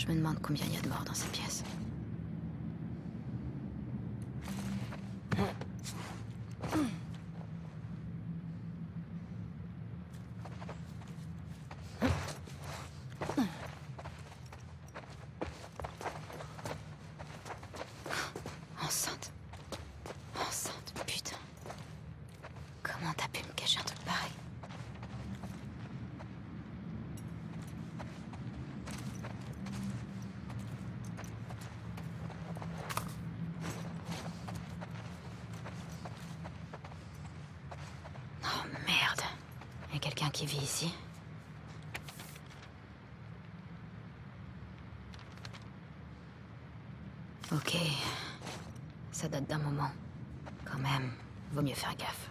Je me demande combien il y a de morts dans cette pièce. Enceinte. Enceinte, putain. Comment t'as pu me cacher un truc pareil? Oh merde. Il y a quelqu'un qui vit ici. Ok. Ça date d'un moment. Quand même, vaut mieux faire gaffe.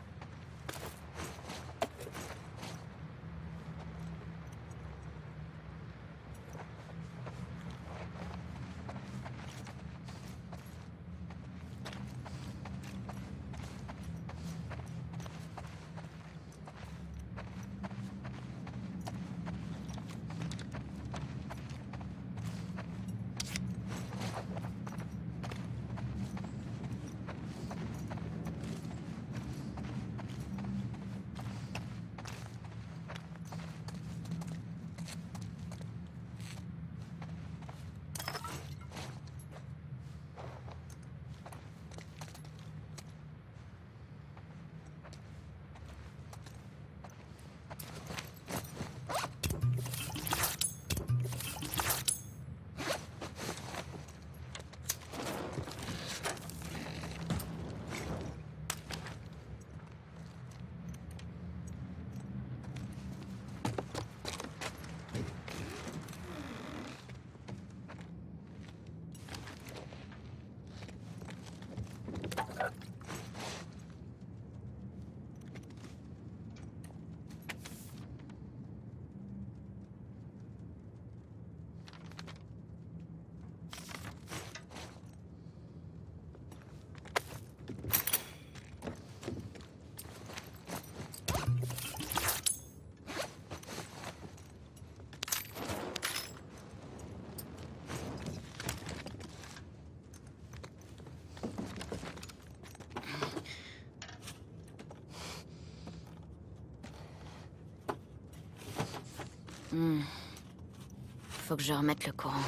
Faut que je remette le courant.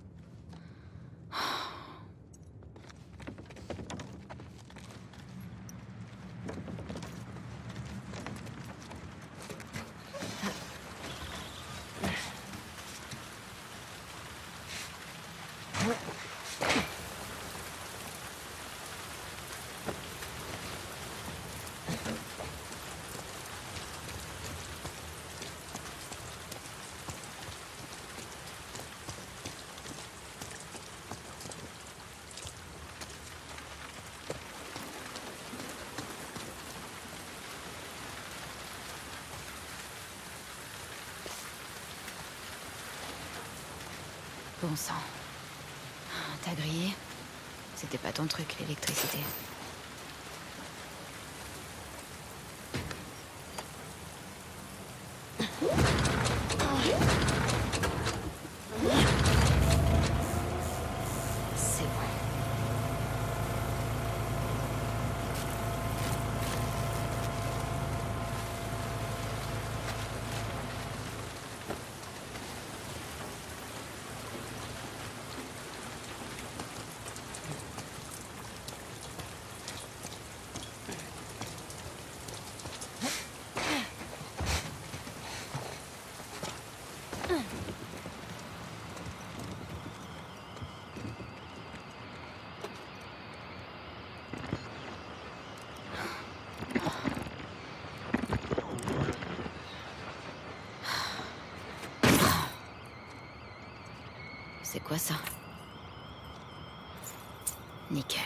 Bon sang. T'as grillé? C'était pas ton truc, l'électricité. C'est bon. C'est quoi ça? Nickel.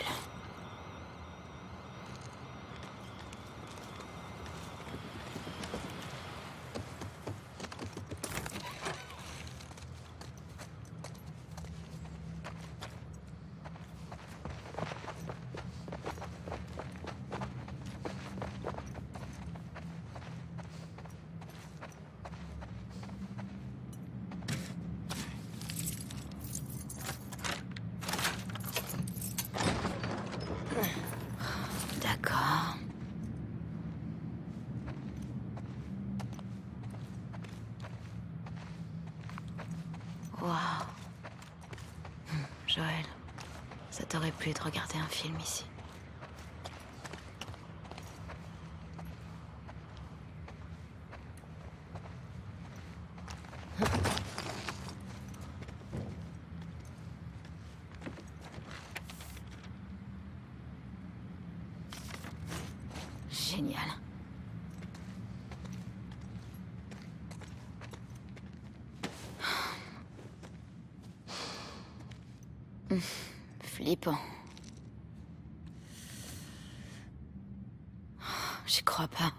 Joël, ça t'aurait plu de regarder un film ici. Génial. Flippant. J'y crois pas.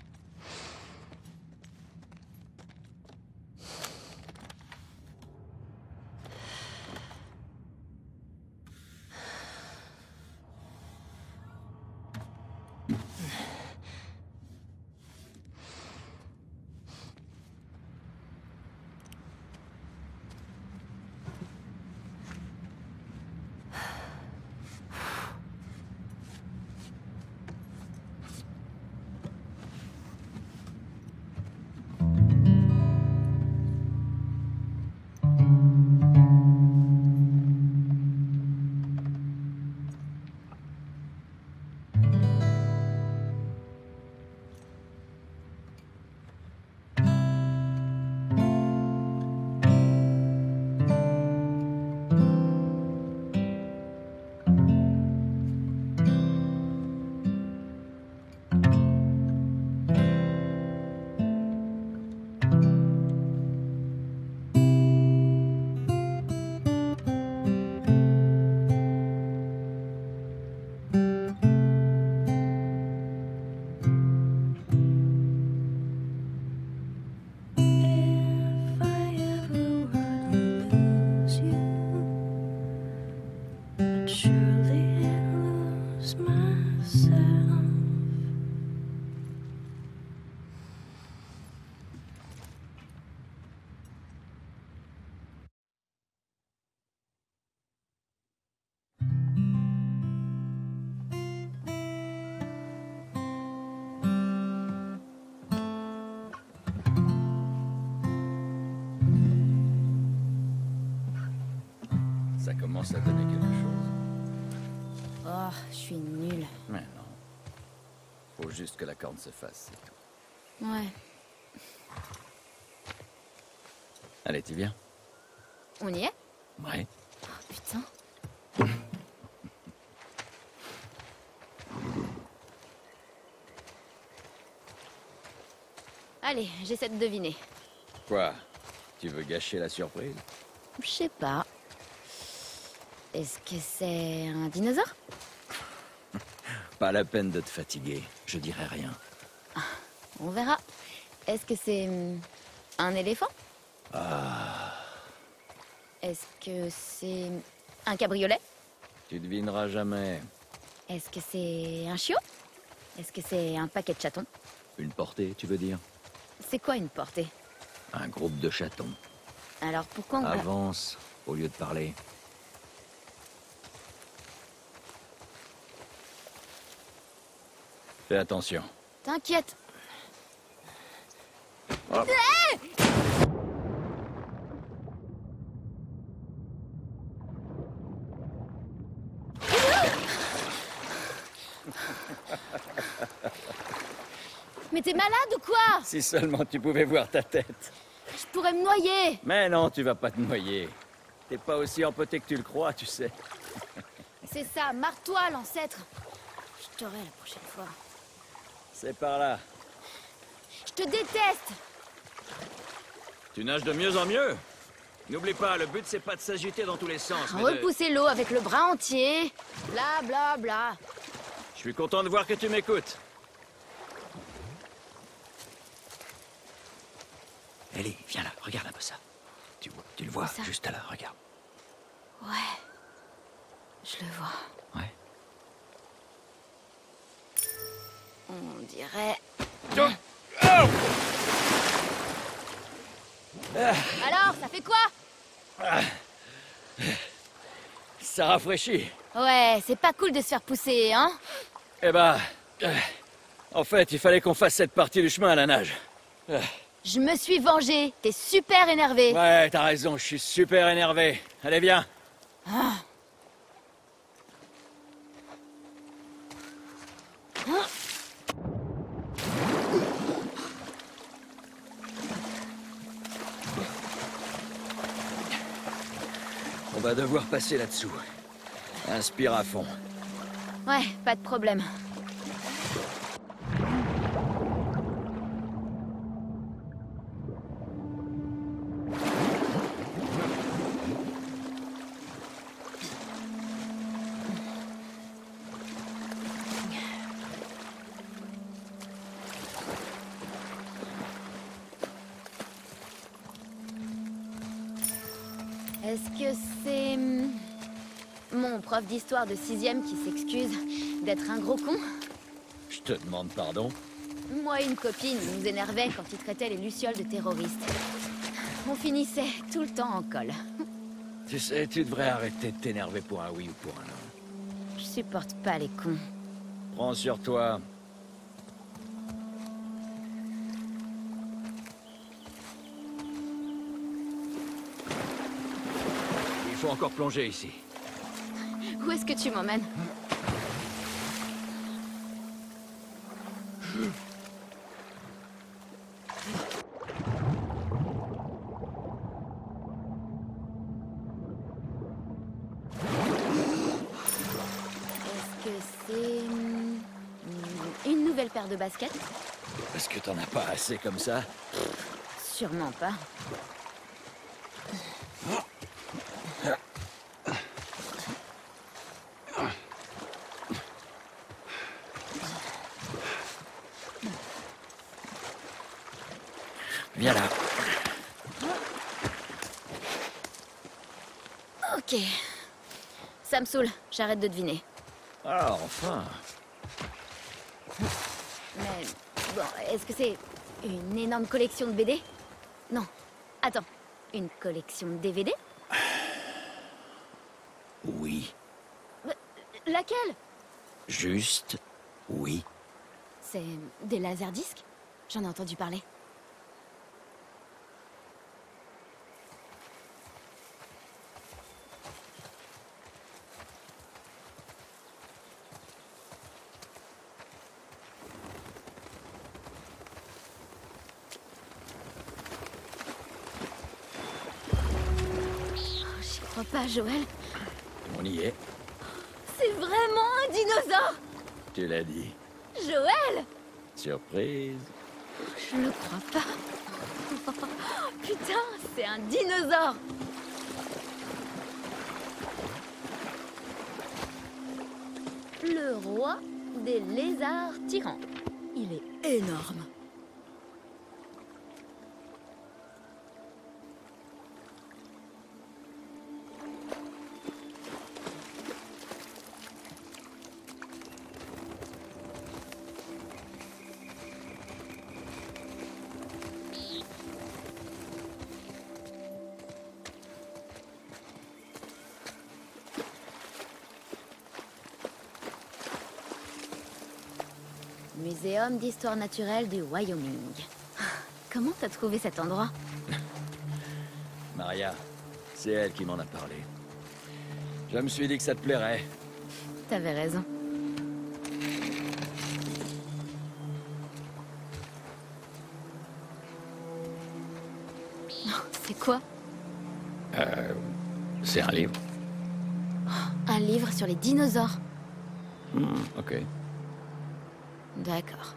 Ça commence à donner quelque chose. Oh, je suis nulle. Mais non. Faut juste que la corne se fasse, c'est tout. Ouais. Allez, tu viens? On y est? Ouais. Oh, putain. Allez, j'essaie de deviner. Quoi? Tu veux gâcher la surprise? Je sais pas. Est-ce que c'est un dinosaure? Pas la peine de te fatiguer, je dirai rien. On verra. Est-ce que c'est un éléphant? Est-ce que c'est un cabriolet? Tu devineras jamais. Est-ce que c'est un chiot? Est-ce que c'est un paquet de chatons? Une portée, tu veux dire? C'est quoi une portée? Un groupe de chatons. Alors pourquoi on... Avance, au lieu de parler. Fais attention. T'inquiète. Hop. Mais t'es malade ou quoi? Si seulement tu pouvais voir ta tête. Je pourrais me noyer. Mais non, tu vas pas te noyer. T'es pas aussi empoté que tu le crois, tu sais. C'est ça, marre-toi, l'ancêtre. Je t'aurai la prochaine fois. C'est par là. Je te déteste. Tu nages de mieux en mieux. N'oublie pas, le but c'est pas de s'agiter dans tous les sens, mais de... Repousser l'eau avec le bras entier. Bla bla bla. Je suis content de voir que tu m'écoutes. Ellie, viens là, regarde un peu ça. Tu le vois, Ça? juste là, regarde. Ouais. Je le vois. Ouais. On dirait... Alors, ça fait quoi? Ça rafraîchit. Ouais, c'est pas cool de se faire pousser, hein? Eh ben... en fait, il fallait qu'on fasse cette partie du chemin à la nage. Je me suis vengée. T'es super énervé. Ouais, t'as raison, je suis super énervé. Allez, viens. On va devoir passer là-dessous. Inspire à fond. Ouais, pas de problème. Est-ce que c'est... mon prof d'histoire de 6e qui s'excuse d'être un gros con? Je te demande pardon. Moi et une copine nous énervait quand il traitait les lucioles de terroristes. On finissait tout le temps en colle. Tu sais, tu devrais arrêter de t'énerver pour un oui ou pour un non. Je supporte pas les cons. Prends sur toi. Il faut encore plonger ici. Où est-ce que tu m'emmènes? Est-ce que c'est... une nouvelle paire de baskets? Est-ce que t'en as pas assez comme ça? Sûrement pas. Viens là. Ok. Ça me saoule, j'arrête de deviner. Ah, enfin. Mais bon, est-ce que c'est une énorme collection de BD? Non. Attends, une collection de DVD? Oui. Laquelle? Juste oui. C'est des laserdiscs? J'en ai entendu parler. J'y crois pas, Joël. On y est. C'est vraiment un dinosaure! Tu l'as dit. Joël! Surprise. Je ne crois pas. Putain, c'est un dinosaure! Le roi des lézards tyrans. Il est énorme. Muséum d'histoire naturelle du Wyoming. Comment t'as trouvé cet endroit? Maria, c'est elle qui m'en a parlé. Je me suis dit que ça te plairait. T'avais raison. C'est quoi? C'est un livre. Un livre sur les dinosaures. Ok. D'accord.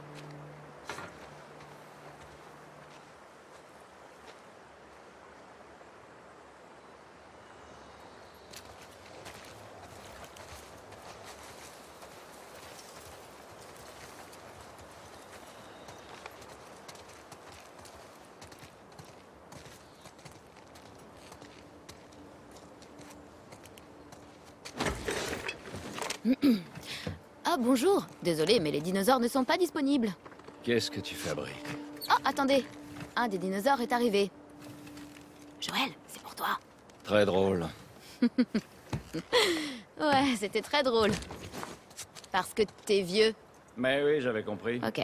Ah bonjour. Désolé, mais les dinosaures ne sont pas disponibles. Qu'est-ce que tu fabriques? Oh, attendez. Un des dinosaures est arrivé. Joël, c'est pour toi. Très drôle. Ouais, c'était très drôle. Parce que t'es vieux. Mais oui, j'avais compris. Ok.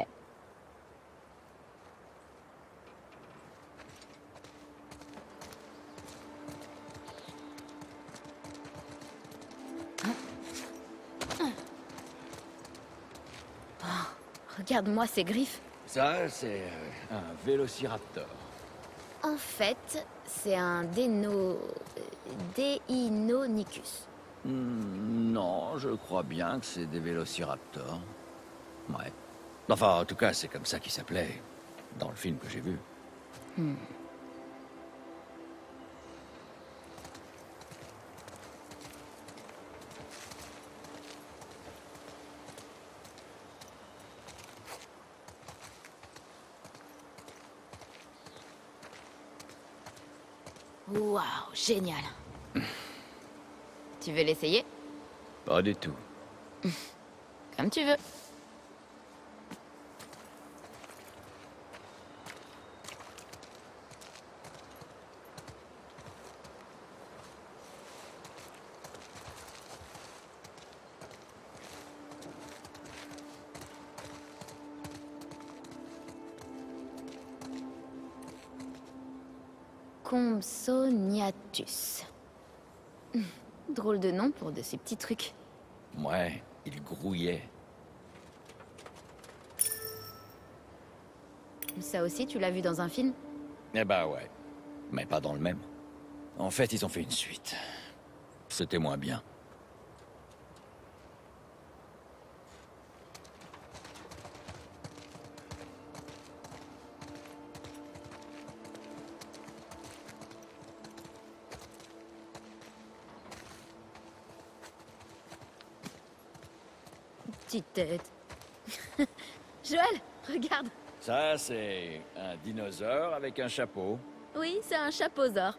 Regarde-moi ces griffes. Ça, c'est un vélociraptor. En fait, c'est un Deinonychus. Non, je crois bien que c'est des vélociraptors. Ouais. Enfin, en tout cas, c'est comme ça qu'il s'appelait dans le film que j'ai vu. Waouh, génial. Tu veux l'essayer? Pas du tout. Comme tu veux. Compsognathus. Drôle de nom pour de ces petits trucs. Ouais, il grouillait. Ça aussi, tu l'as vu dans un film? Eh ben ouais. Mais pas dans le même. En fait, ils ont fait une suite. C'était moins bien. Petite tête. Joël, regarde. Ça, c'est un dinosaure avec un chapeau. Oui, c'est un chapeausaure.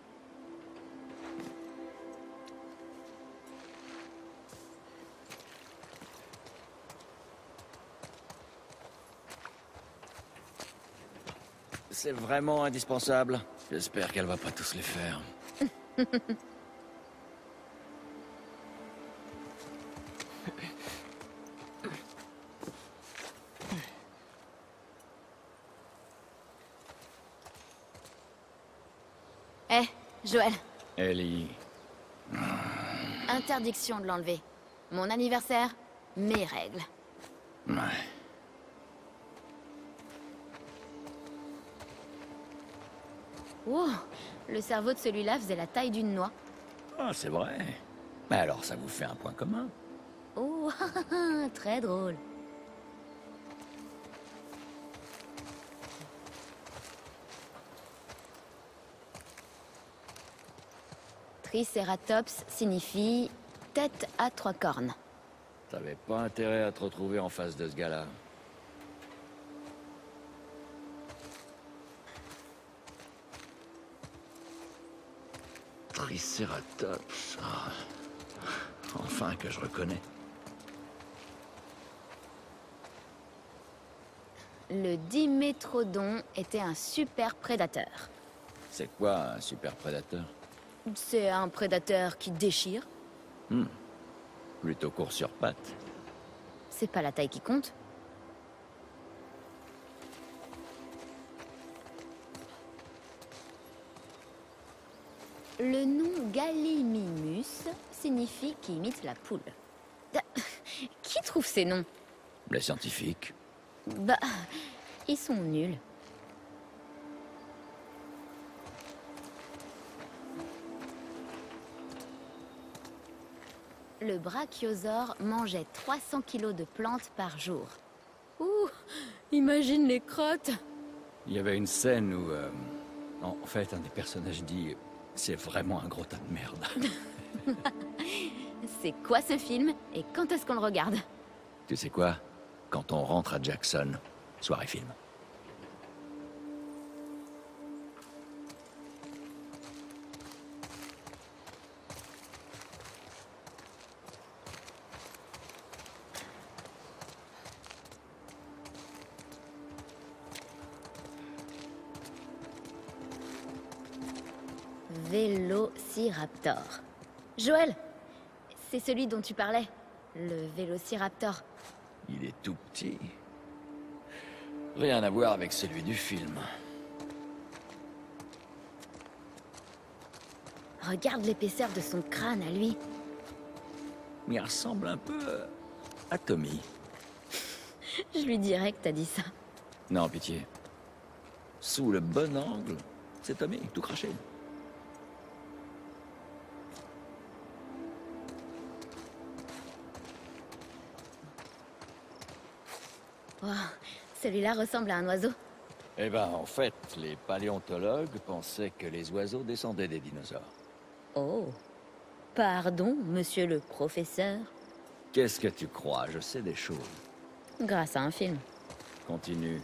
C'est vraiment indispensable. J'espère qu'elle va pas tous les faire. Eh, Joël, Ellie... interdiction de l'enlever. Mon anniversaire, mes règles. Ouais. Wow, le cerveau de celui-là faisait la taille d'une noix. Ah, c'est vrai. Mais alors, ça vous fait un point commun. Oh, très drôle. Triceratops signifie tête à 3 cornes. T'avais pas intérêt à te retrouver en face de ce gars-là. Triceratops. Ah. Enfin que je reconnais. Le Dimétrodon était un super prédateur. C'est quoi un super prédateur? C'est un prédateur qui déchire. Plutôt court sur pattes. C'est pas la taille qui compte. Le nom Gallimimus signifie qui imite la poule. Qui trouve ces noms? Les scientifiques. Bah, ils sont nuls. Le brachiosaure mangeait 300 kilos de plantes par jour. Ouh, imagine les crottes! Il y avait une scène où... en fait, un des personnages dit... C'est vraiment un gros tas de merde. C'est quoi ce film et quand est-ce qu'on le regarde? Tu sais quoi? Quand on rentre à Jackson, soirée film. Vélociraptor. Joël, c'est celui dont tu parlais. Le Vélociraptor. Il est tout petit. Rien à voir avec celui du film. Regarde l'épaisseur de son crâne à lui. Il ressemble un peu à Tommy. Je lui dirais que t'as dit ça. Non, pitié. Sous le bon angle, c'est Tommy, tout craché. Wow, celui-là ressemble à un oiseau. Eh ben, en fait, les paléontologues pensaient que les oiseaux descendaient des dinosaures. Oh. Pardon, monsieur le professeur. Qu'est-ce que tu crois? Je sais des choses. Grâce à un film. Continue.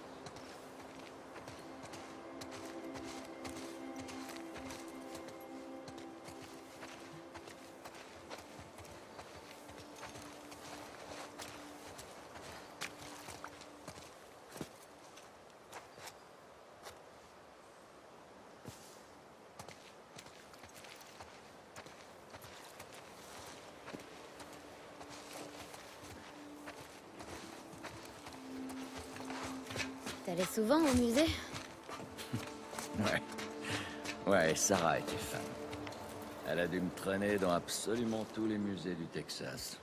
T'allais souvent au musée? Ouais. Ouais, Sarah était fan. Elle a dû me traîner dans absolument tous les musées du Texas.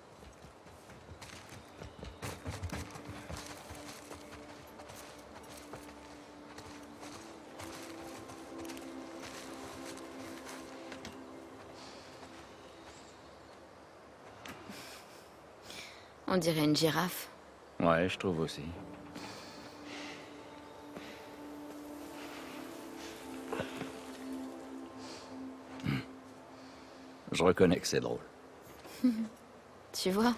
On dirait une girafe. Ouais, je trouve aussi. Je reconnais que c'est drôle. Tu vois?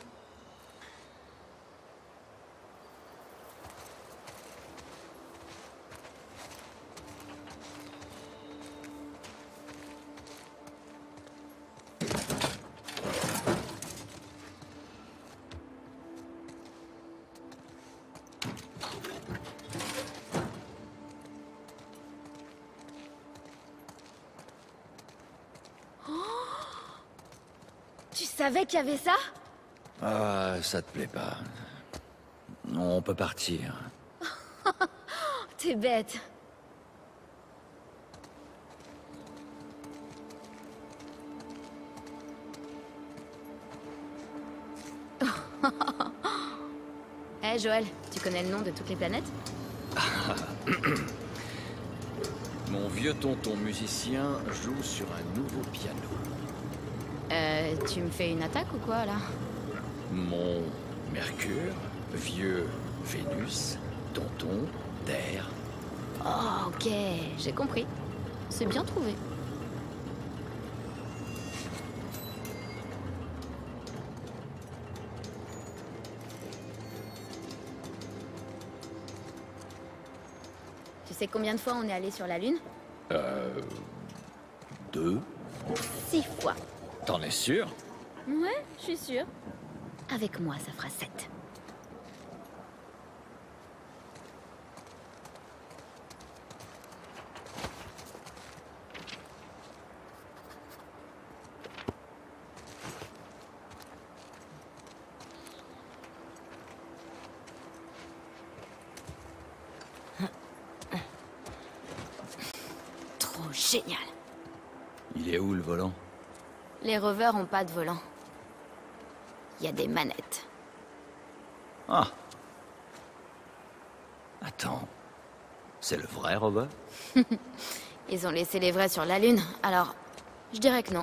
Tu savais qu'il y avait ça? Ah, ça te plaît pas. On peut partir. T'es bête. Eh Joël, tu connais le nom de toutes les planètes? Mon vieux tonton musicien joue sur un nouveau piano. Tu me fais une attaque ou quoi là? Mon Mercure, vieux Vénus, tonton, Terre. Oh ok, j'ai compris. C'est bien trouvé. Tu sais combien de fois on est allé sur la Lune? 2. 6 fois. T'en es sûr? Ouais, je suis sûre. Avec moi, ça fera 7. Trop génial. Il est où le volant? Les rovers ont pas de volant. Il y a des manettes. Ah. Attends. C'est le vrai rover? Ils ont laissé les vrais sur la Lune, alors je dirais que non.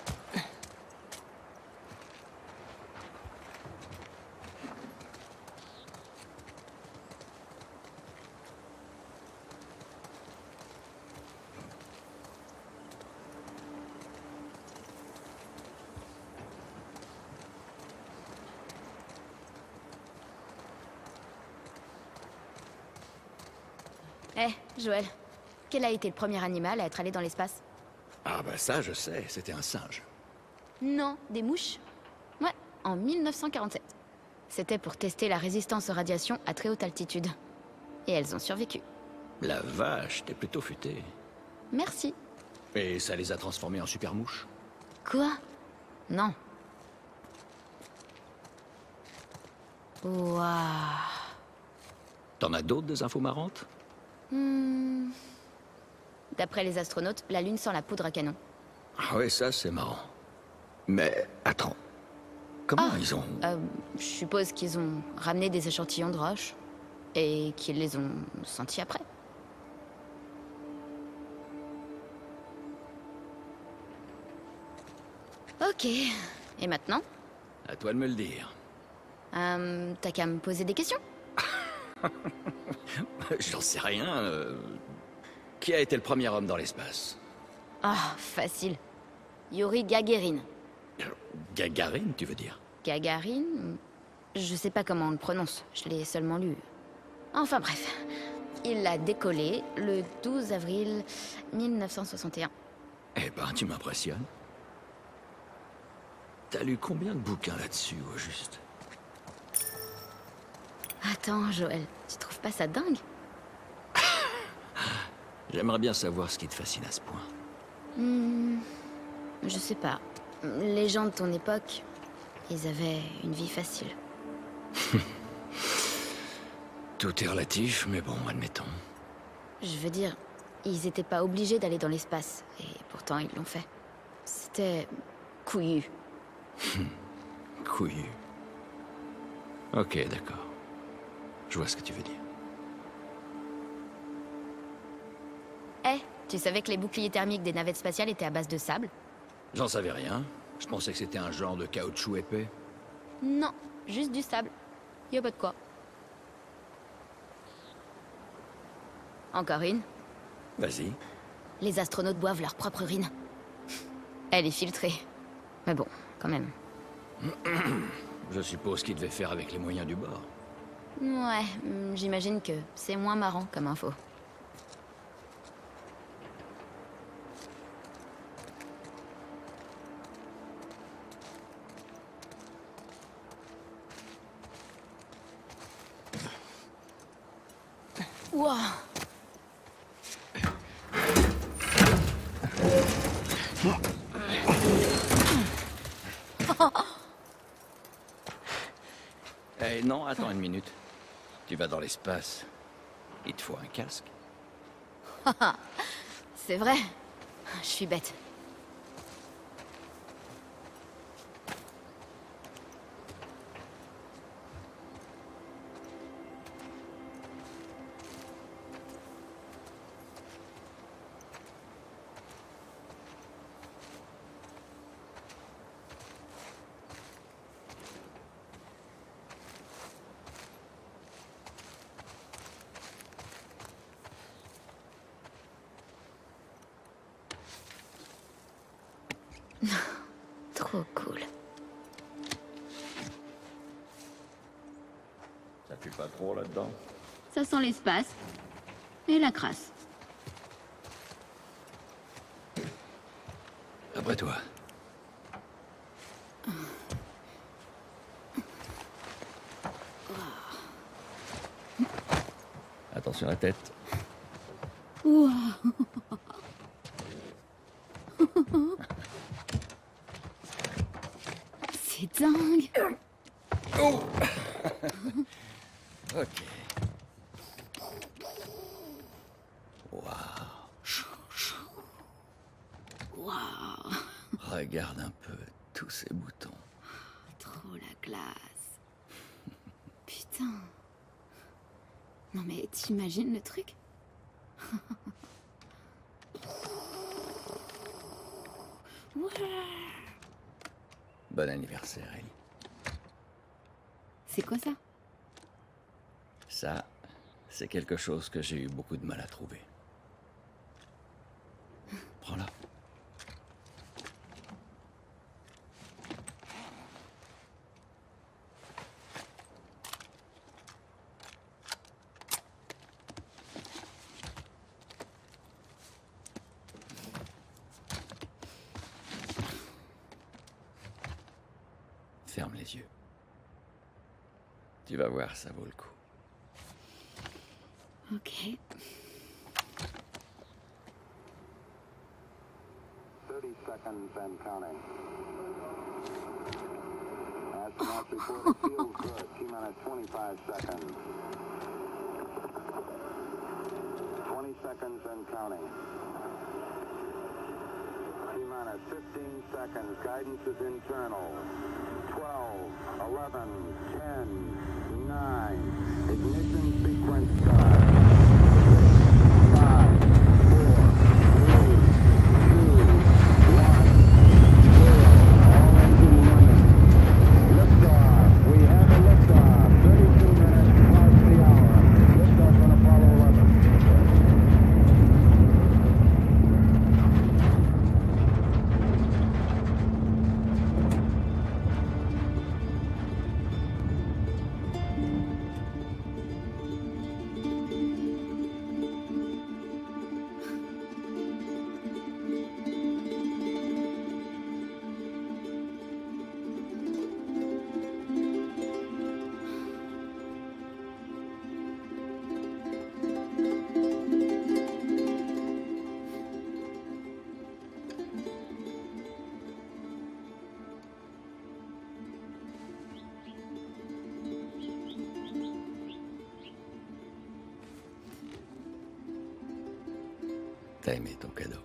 Eh, Joël, quel a été le premier animal à être allé dans l'espace? Ah bah ça je sais, c'était un singe. Non, des mouches. Ouais, en 1947. C'était pour tester la résistance aux radiations à très haute altitude. Et elles ont survécu. La vache, t'es plutôt futé. Merci. Et ça les a transformés en super mouches? Quoi? Non. Waouh. T'en as d'autres des infos marrantes? D'après les astronautes, la Lune sent la poudre à canon. Ah ouais, ça c'est marrant. Mais attends. Comment ils ont... Je suppose qu'ils ont ramené des échantillons de roches et qu'ils les ont sentis après. Ok. Et maintenant? À toi de me le dire. T'as qu'à me poser des questions? J'en sais rien. Qui a été le premier homme dans l'espace? Ah, facile. Yuri Gagarin. Gagarine, tu veux dire? Gagarin? Je sais pas comment on le prononce, je l'ai seulement lu. Enfin bref. Il a décollé le 12 avril 1961. Eh ben, tu m'impressionnes. T'as lu combien de bouquins là-dessus, au juste? Attends, Joël, tu trouves pas ça dingue? J'aimerais bien savoir ce qui te fascine à ce point. Je sais pas. Les gens de ton époque, ils avaient une vie facile. Tout est relatif, mais bon, admettons. Je veux dire, ils étaient pas obligés d'aller dans l'espace, et pourtant ils l'ont fait. C'était couillu. Couillu. Ok, d'accord. Je vois ce que tu veux dire. Eh, tu savais que les boucliers thermiques des navettes spatiales étaient à base de sable? J'en savais rien. Je pensais que c'était un genre de caoutchouc épais. Non, juste du sable. Y a pas de quoi. Encore une? Vas-y. Les astronautes boivent leur propre urine. Elle est filtrée. Mais bon, quand même. Je suppose qu'il devait faire avec les moyens du bord. Ouais, j'imagine que c'est moins marrant comme info. Wouah! Eh non, attends une minute. Tu vas dans l'espace. Il te faut un casque. C'est vrai. Je suis bête. Trop cool. Ça pue pas trop là-dedans? Ça sent l'espace. Et la crasse. Après toi. Attention à la tête. Ouah. C'est dingue. Oh. Ok. Waouh. Waouh. Regarde un peu tous ces boutons. Trop la classe. Putain. Non mais t'imagines le truc? Ouais. Bon anniversaire, Ellie. C'est quoi ça? Ça, c'est quelque chose que j'ai eu beaucoup de mal à trouver. Prends-la. Ferme les yeux. Tu vas voir, ça vaut le coup. Ok. 30 seconds and counting. Astronauts report it feels good. T-minus 25 seconds. 20 seconds and counting. T-minus 15 seconds. Guidance is internal. 12, 11, 10, 9. Ignition sequence start. 5, 4, 3, 2, 1, 0. All engine running. Liftoff. We have a liftoff. 32 minutes past the hour. Liftoff on Apollo 11. T'as aimé ton cadeau?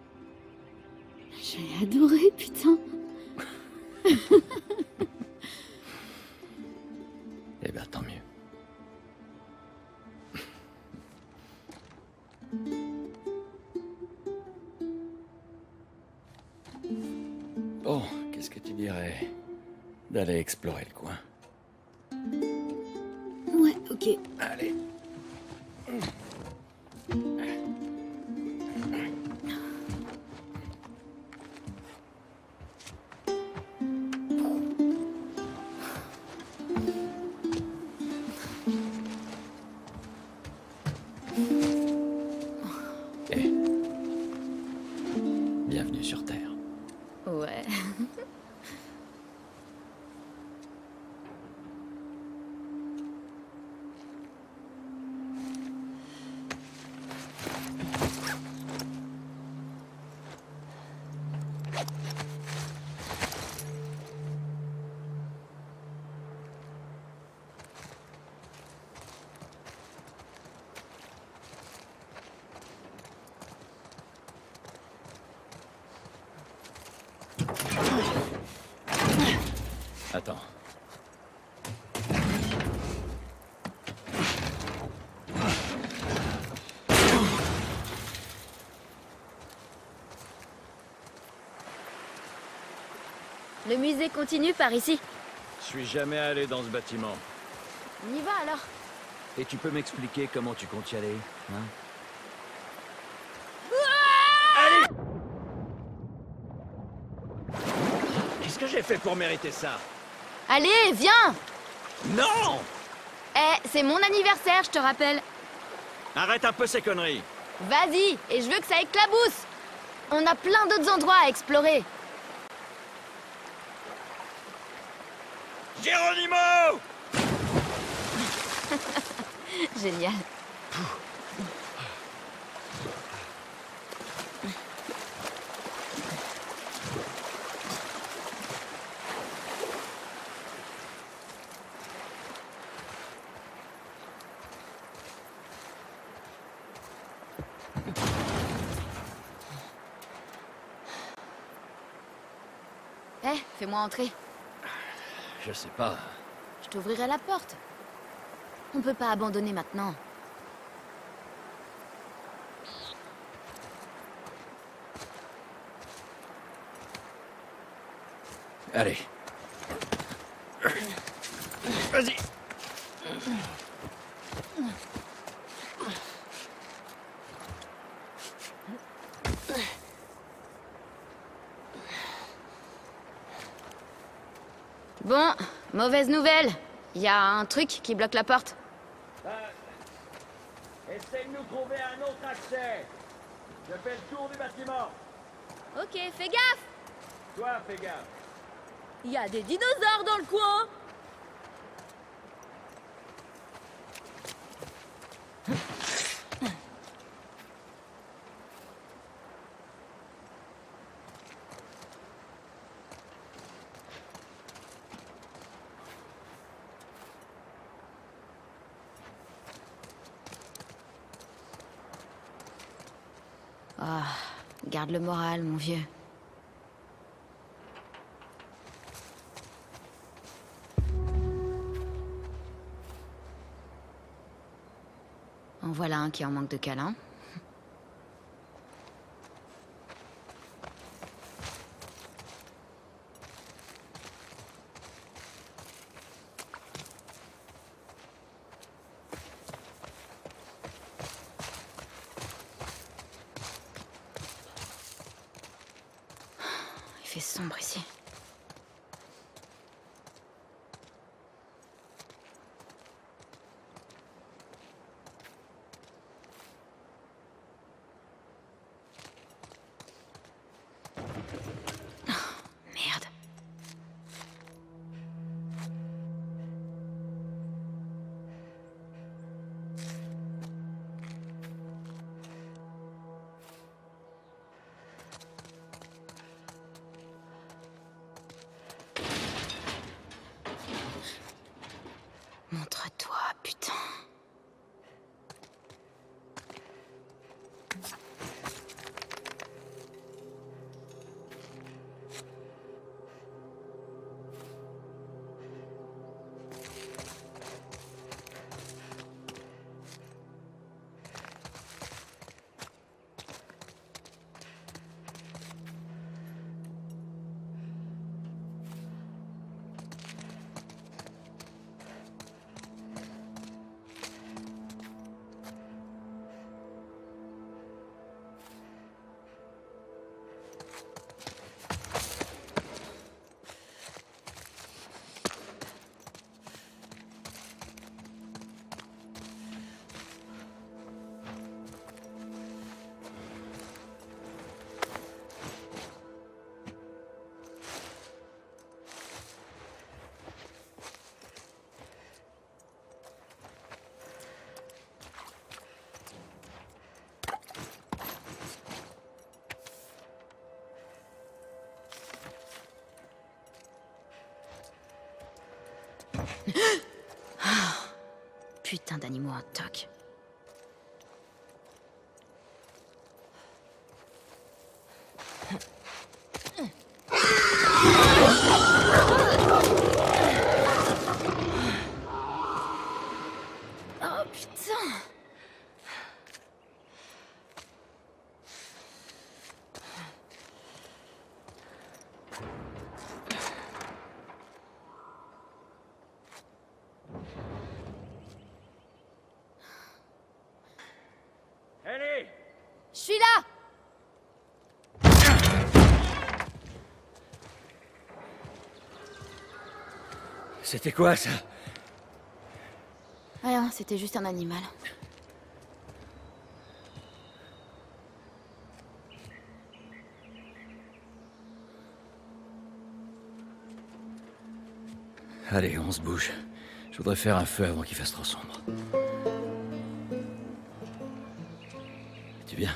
J'ai adoré, putain. Eh bien, tant mieux. Bon, qu'est-ce que tu dirais d'aller explorer le coin? Ouais, ok. Allez. Eh. Bienvenue sur Terre. Ouais. Attends. Le musée continue par ici. Je suis jamais allé dans ce bâtiment. On y va alors. Et tu peux m'expliquer comment tu comptes y aller, hein? Allez! Qu'est-ce que j'ai fait pour mériter ça? Allez, viens. Non! Eh, c'est mon anniversaire, je te rappelle. Arrête un peu ces conneries. Vas-y, et je veux que ça éclabousse. On a plein d'autres endroits à explorer. Geronimo! Génial. Eh, fais-moi entrer. Je sais pas. Je t'ouvrirai la porte. On peut pas abandonner maintenant. Allez. Vas-y. Bon, mauvaise nouvelle. Il y a un truc qui bloque la porte. Essaye de nous trouver un autre accès. Je fais le tour du bâtiment. Ok, fais gaffe. Toi, fais gaffe. Il y a des dinosaures dans le coin. Ah, garde le moral, mon vieux. voilà un qui est en manque de câlin. Il fait sombre ici. Merde. Montre-toi, putain. Putain d'animaux en toc. Oh putain! Ellie! Je suis là! C'était quoi, ça? Rien, c'était juste un animal. Allez, on se bouge. Je voudrais faire un feu avant qu'il fasse trop sombre. Tu viens?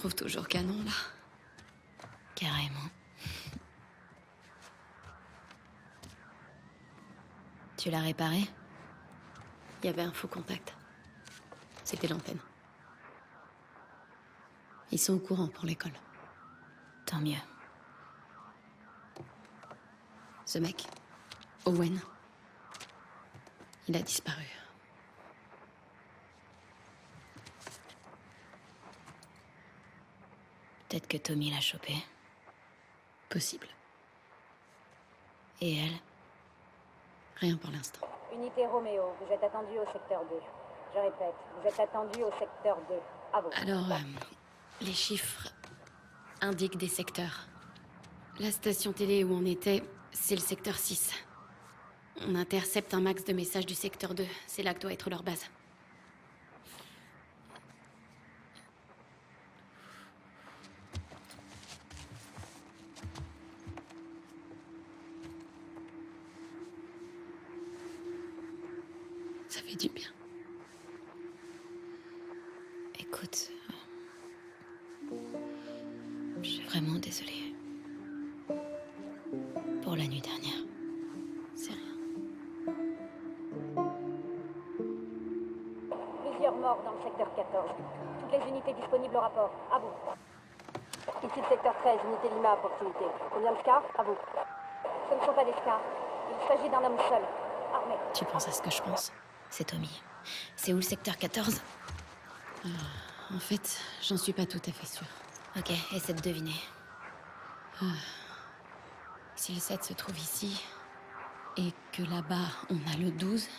trouve toujours canon, là. Carrément. Tu l'as réparé? Il y avait un faux contact. C'était l'antenne. Ils sont au courant pour l'école. Tant mieux. Ce mec, Owen, il a disparu. Peut-être que Tommy l'a chopé. Possible. Et elle? Rien pour l'instant. Unité Roméo, vous êtes attendu au secteur 2. Je répète, vous êtes attendu au secteur 2. À vous. Alors, les chiffres indiquent des secteurs. La station télé où on était, c'est le secteur 6. On intercepte un max de messages du secteur 2. C'est là que doit être leur base. Ça fait du bien. Écoute... Je suis vraiment désolée. Pour la nuit dernière. C'est rien. Plusieurs morts dans le secteur 14. Toutes les unités disponibles au rapport. À vous. Ici le secteur 13, unité Lima à proximité. Combien de scars? À vous. Ce ne sont pas des scars. Il s'agit d'un homme seul, armé. Tu penses à ce que je pense? C'est Tommy. C'est où le secteur 14? En fait, j'en suis pas tout à fait sûre. Ok, essaie de deviner. Si le 7 se trouve ici, et que là-bas, on a le 12,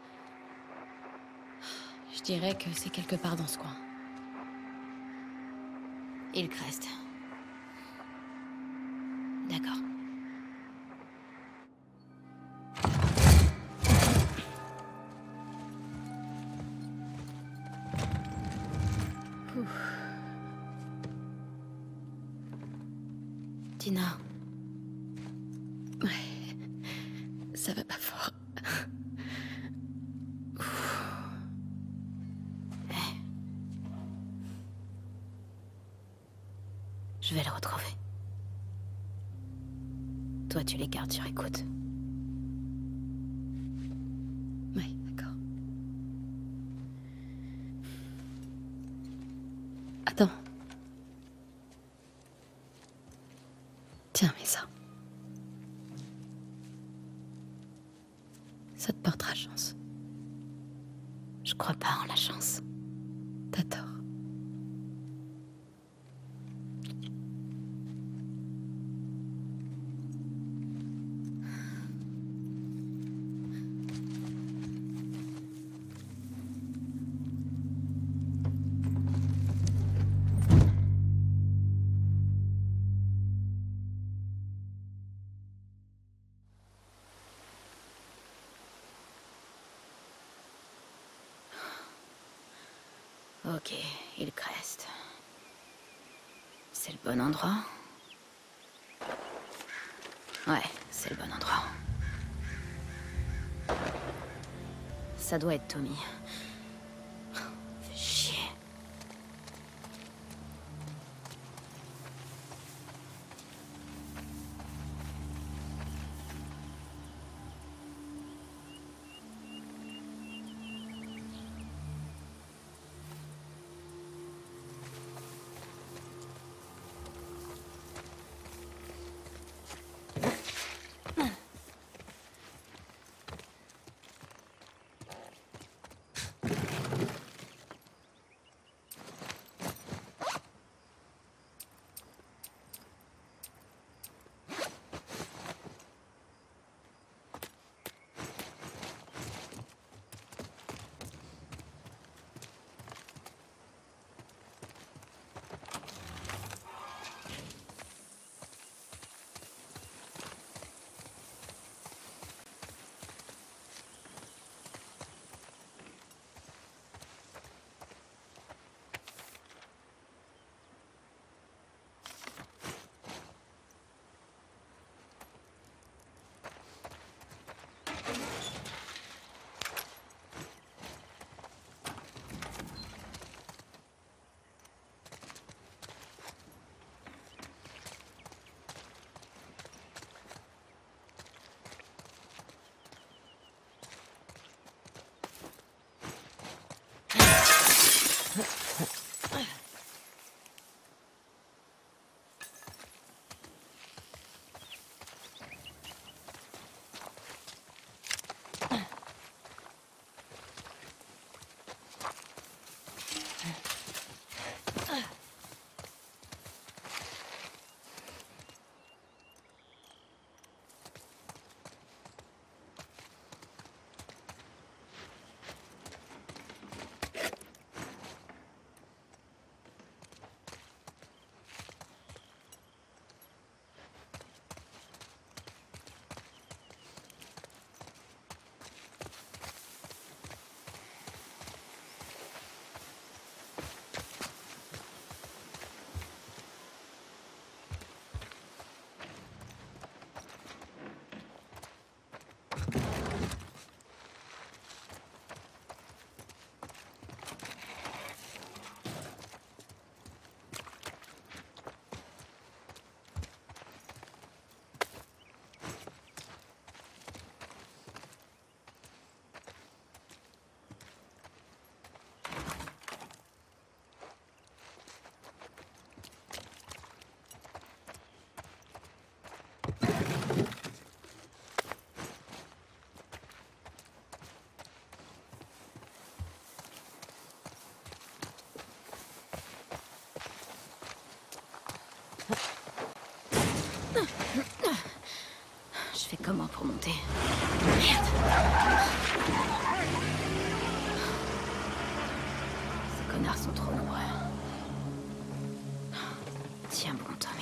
je dirais que c'est quelque part dans ce coin. Hillcrest. D'accord. Tina. Ouais, ça va pas fort. Je vais le retrouver. Toi, tu les gardes sur écoute. Ouais, d'accord. Attends. Tiens, mets ça. Ça te portera chance. Je crois pas en la chance. T'as tort. Ok, Hillcrest. C'est le bon endroit? Ouais, c'est le bon endroit. Ça doit être Tommy. Fais chier. Je fais comment pour monter? Ces connards sont trop nombreux. Tiens bon, Tommy.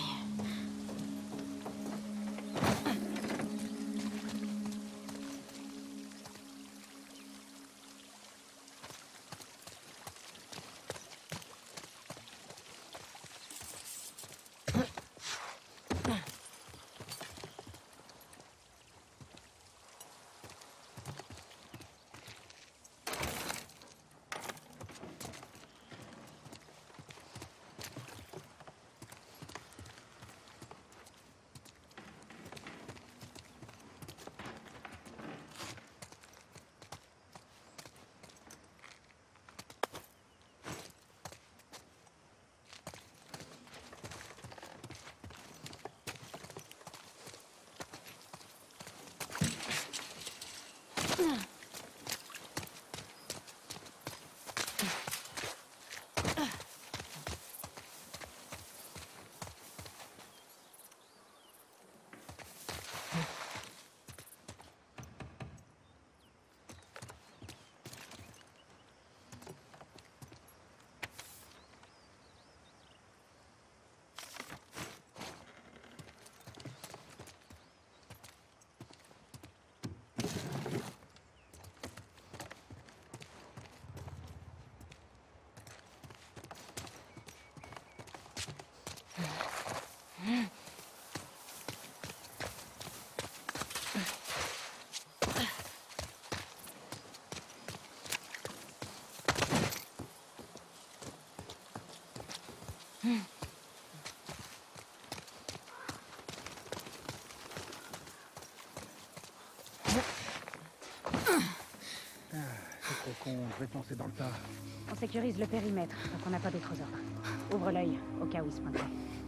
C'est trop con, je vais te lancer dans le tas. On sécurise le périmètre, donc on n'a pas d'autres ordres. Ouvre l'œil, au cas où il se pointerait.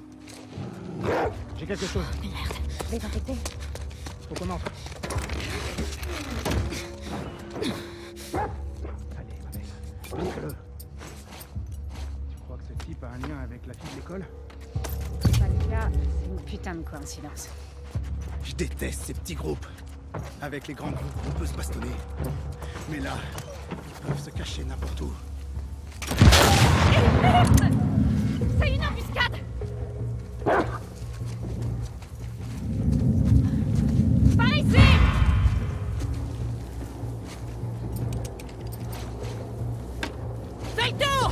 J'ai quelque chose. Désinfecté. Faut qu'on entre. Allez, ma belle. Montre-le. Tu crois que ce type a un lien avec la fille de l'école? C'est pas le cas, c'est une putain de coïncidence. Je déteste ces petits groupes. Avec les grands groupes, on peut se bastonner. Mais là, ils peuvent se cacher n'importe où. C'est une embuscade! Par ici! Fais le tour!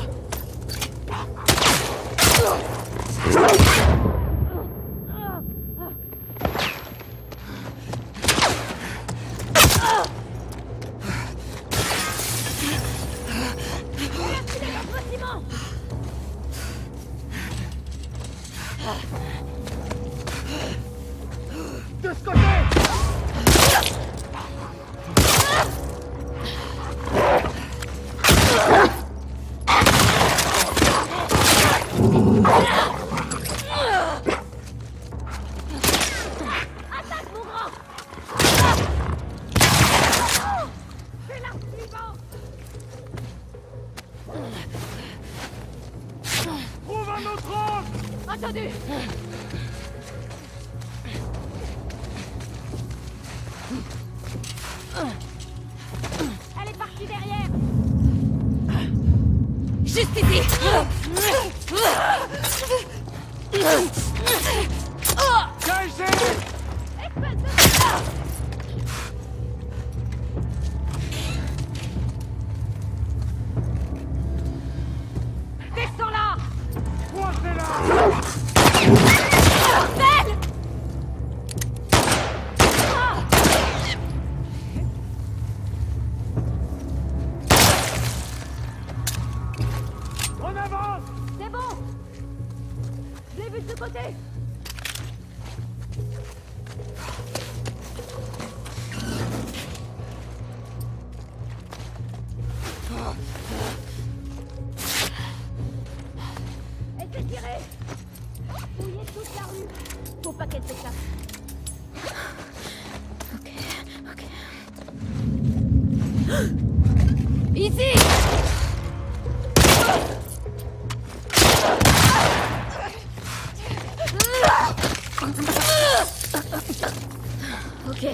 De ce côté! Trouve un autre angle! Entendu! Elle est partie derrière! Juste ici! Viens ici! Descends là! Coincez-la! Belle! On avance! C'est bon! Je l'ai vu de ce côté! Elle s'est tirée! Fouillez toute la rue! Faut pas qu'elle s'échappe! Ok. Ici! Ok.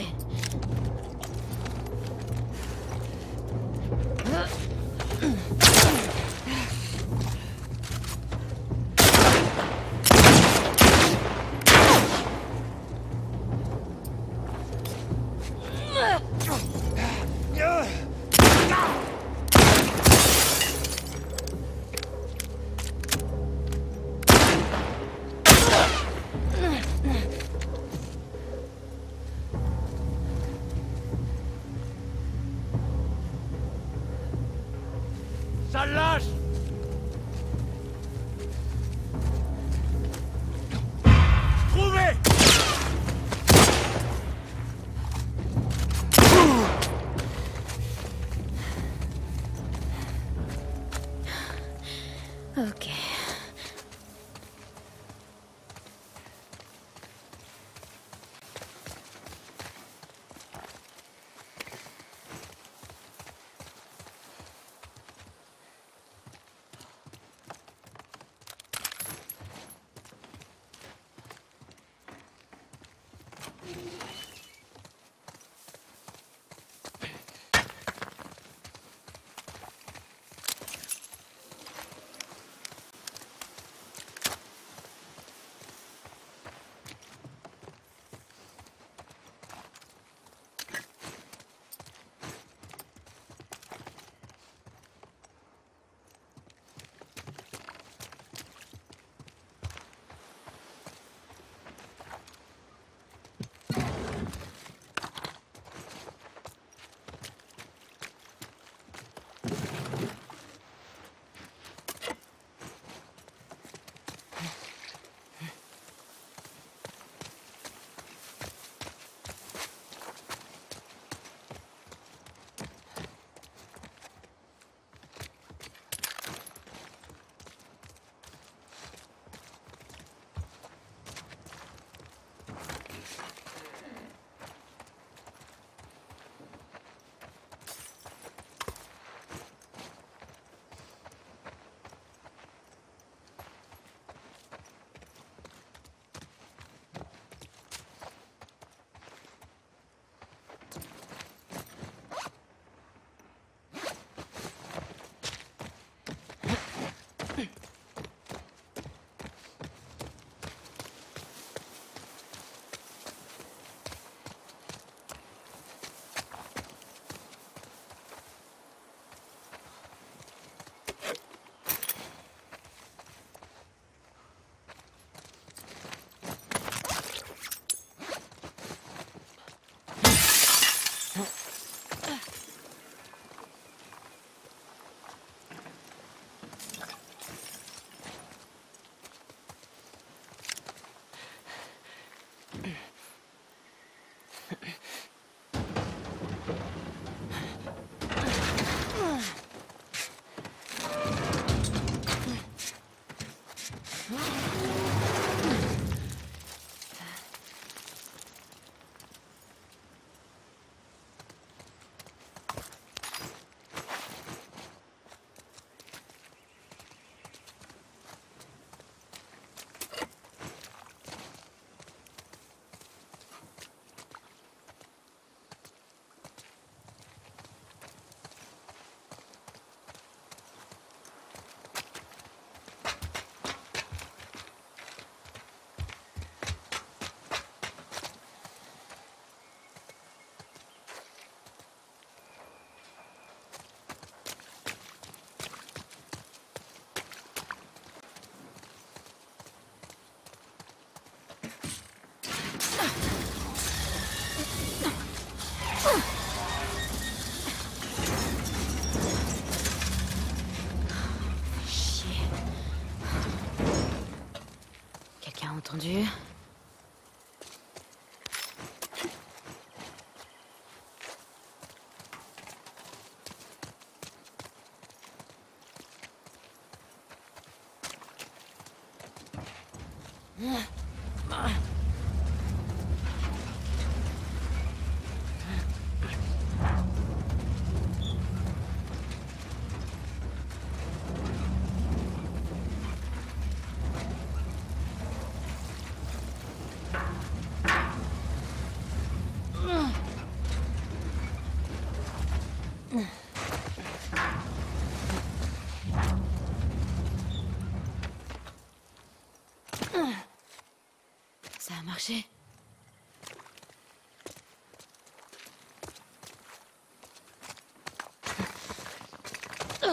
Ça lâche! Trouvez! Ok. Entendu. marché. Oh.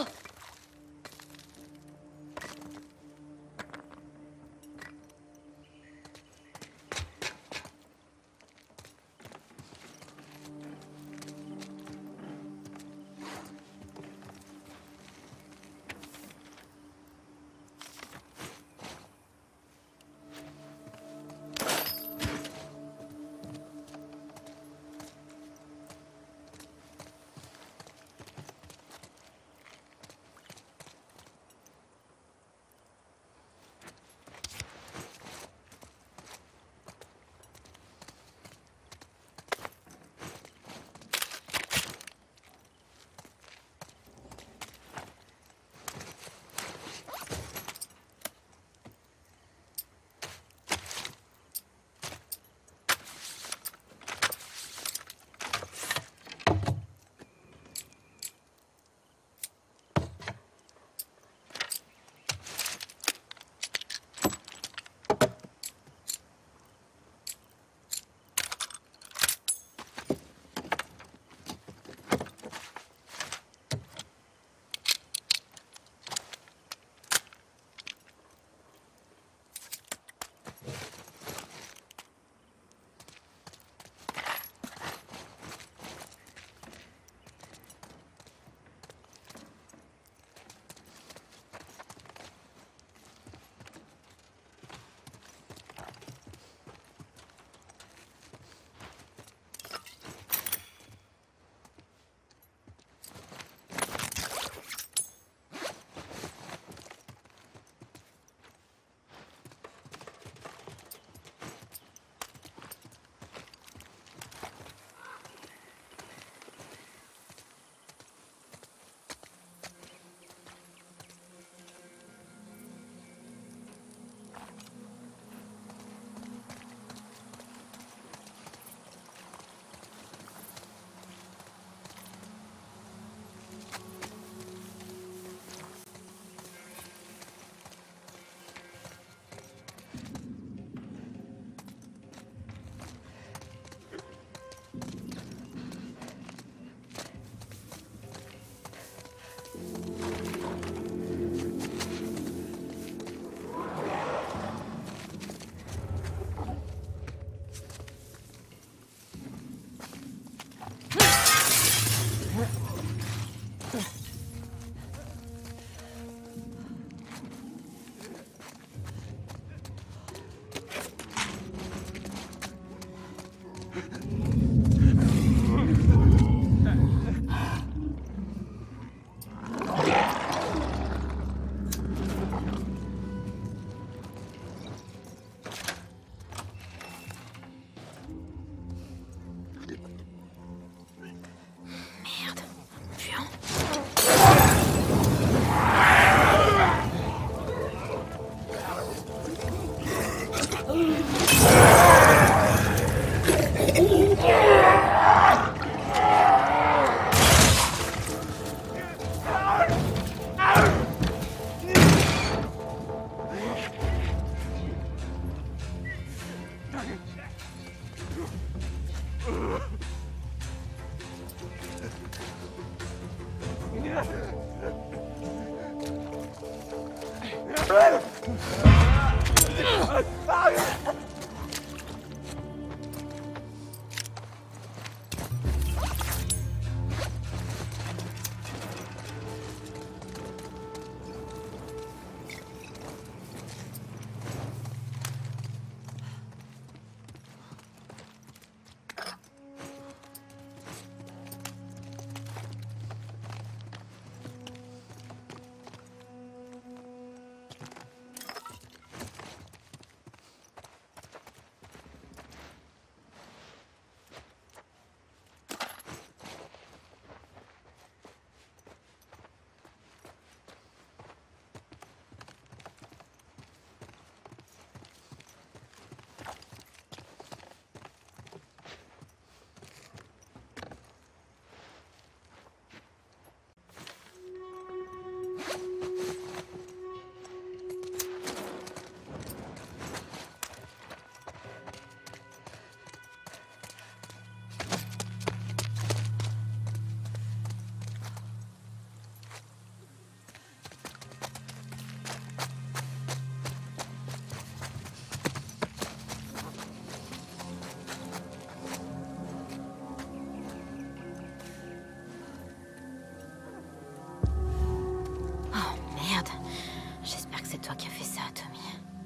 Tommy.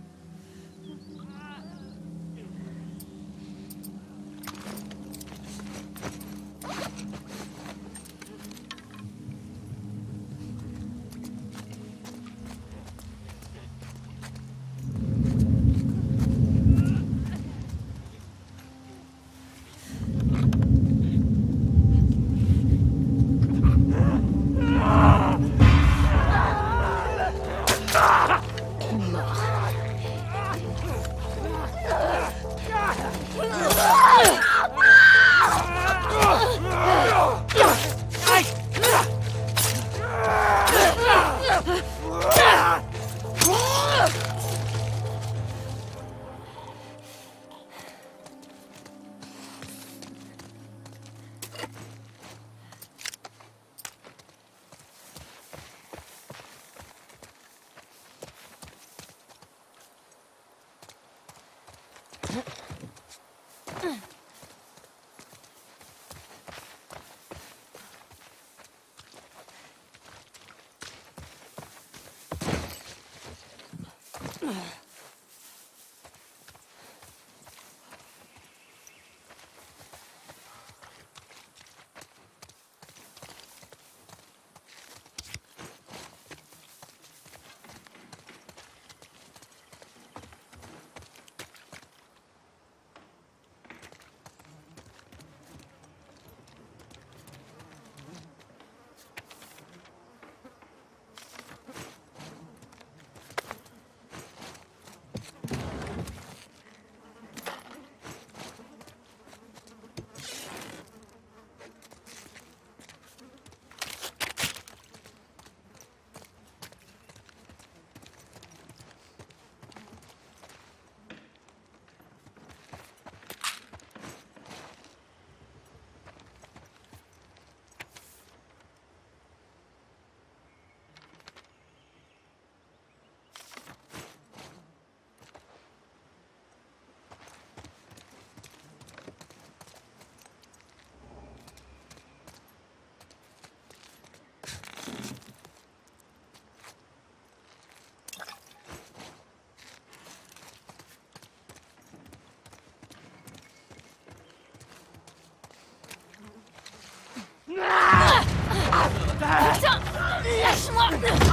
Putain! Lâche-moi!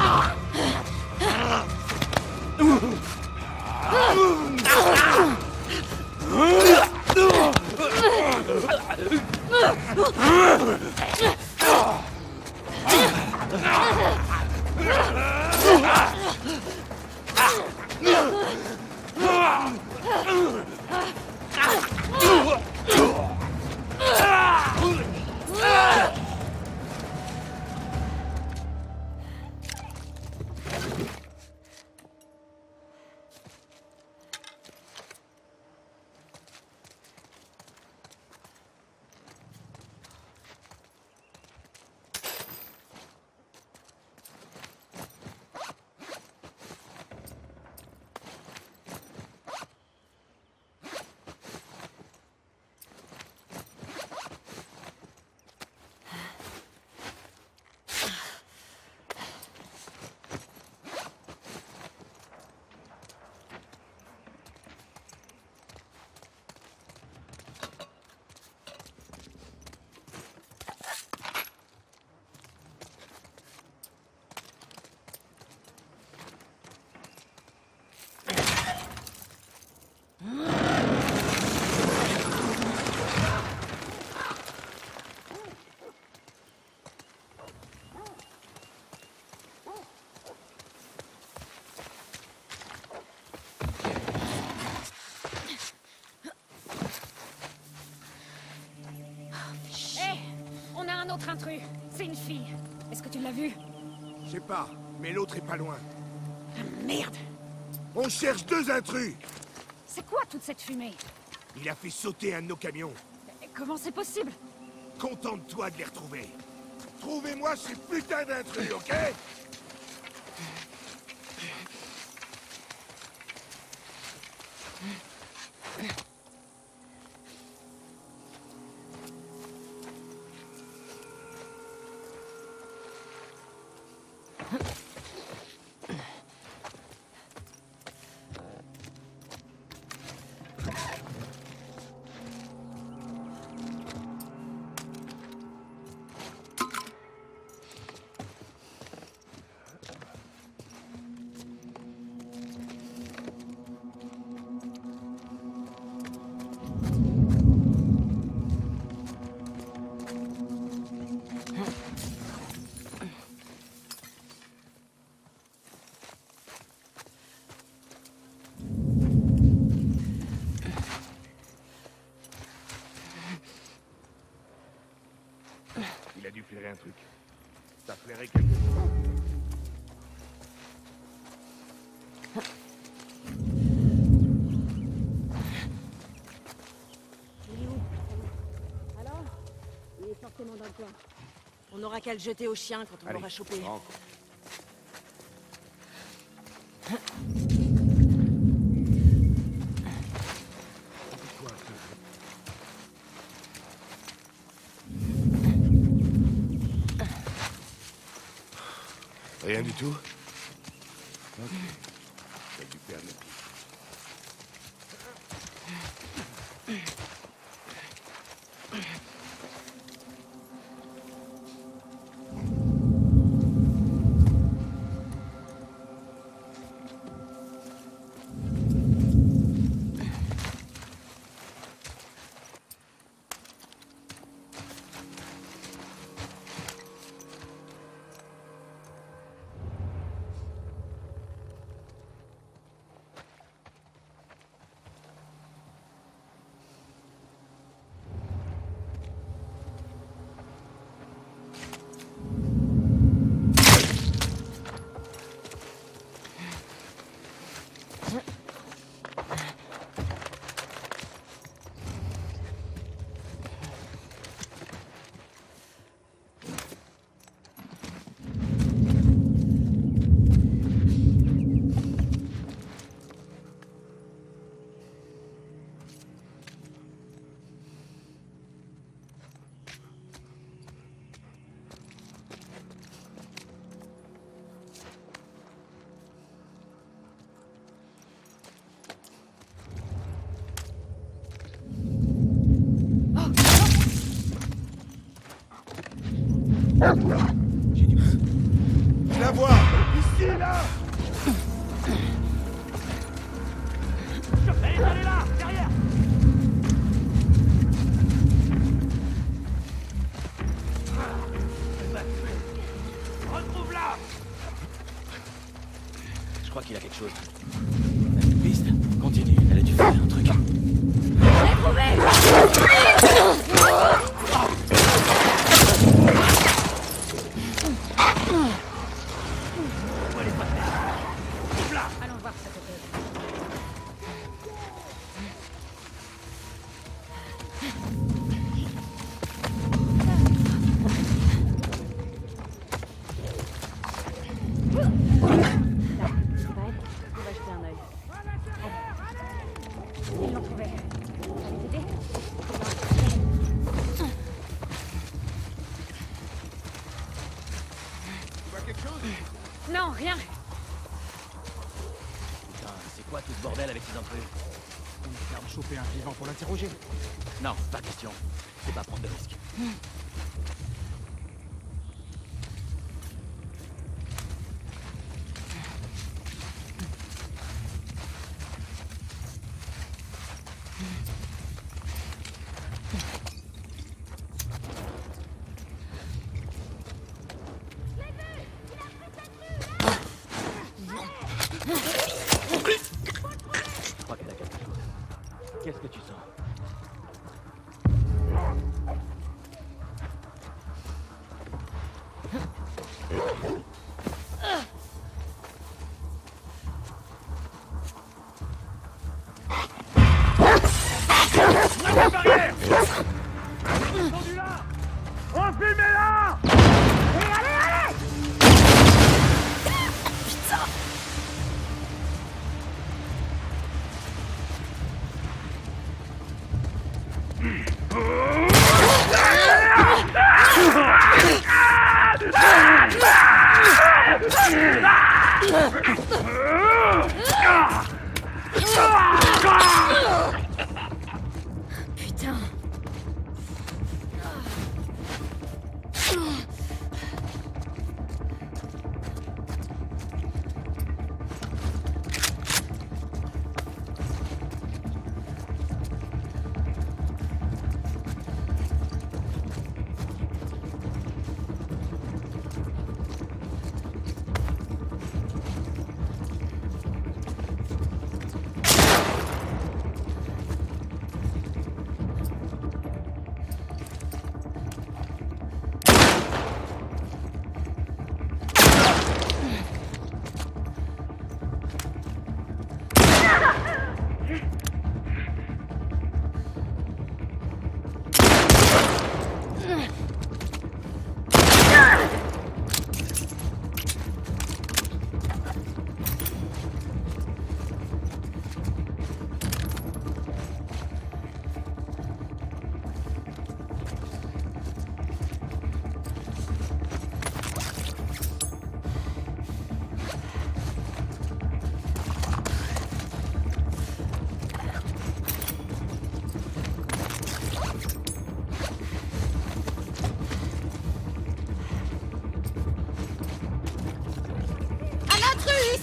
Un autre intrus. C'est une fille. Est-ce que tu l'as vue? Je sais pas, mais l'autre est pas loin. Ah, merde! On cherche 2 intrus! C'est quoi toute cette fumée? Il a fait sauter un de nos camions. Et comment c'est possible? Contente-toi de les retrouver. Trouvez-moi ces putains d'intrus, ok? Il a dû flairer un truc. Ça flairait quelque chose. Il est où? Alors? Il est forcément dans le coin. On n'aura qu'à le jeter au chien quand on l'aura chopé. rentre. Rien du tout? Ok. T'as dû perdre le pied. J'ai du mal. Je la vois! Ici, là! Allez là, derrière. Retrouve-la. Je crois qu'il a quelque chose. Une piste? Continue, elle a dû faire un truc. Allons voir ça côté. On va jeter un œil. Ils l'ont trouvé. Ça les aider? Tu vois quelque chose? Non, rien. Putain, c'est quoi tout ce bordel avec ces intrus? On garde choper un vivant pour l'interroger. Non, pas question. Faut pas prendre de risques. Je crois qu'elle a quelque chose. Qu'est-ce que tu sens? Enfumez-la. Putain.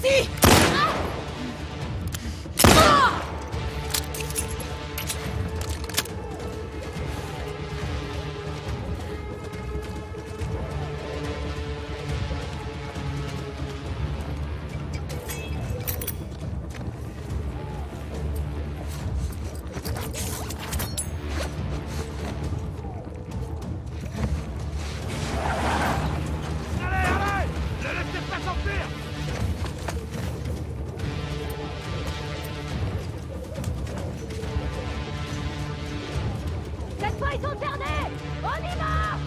ici! Cette fois, ils sont cernés! On y va!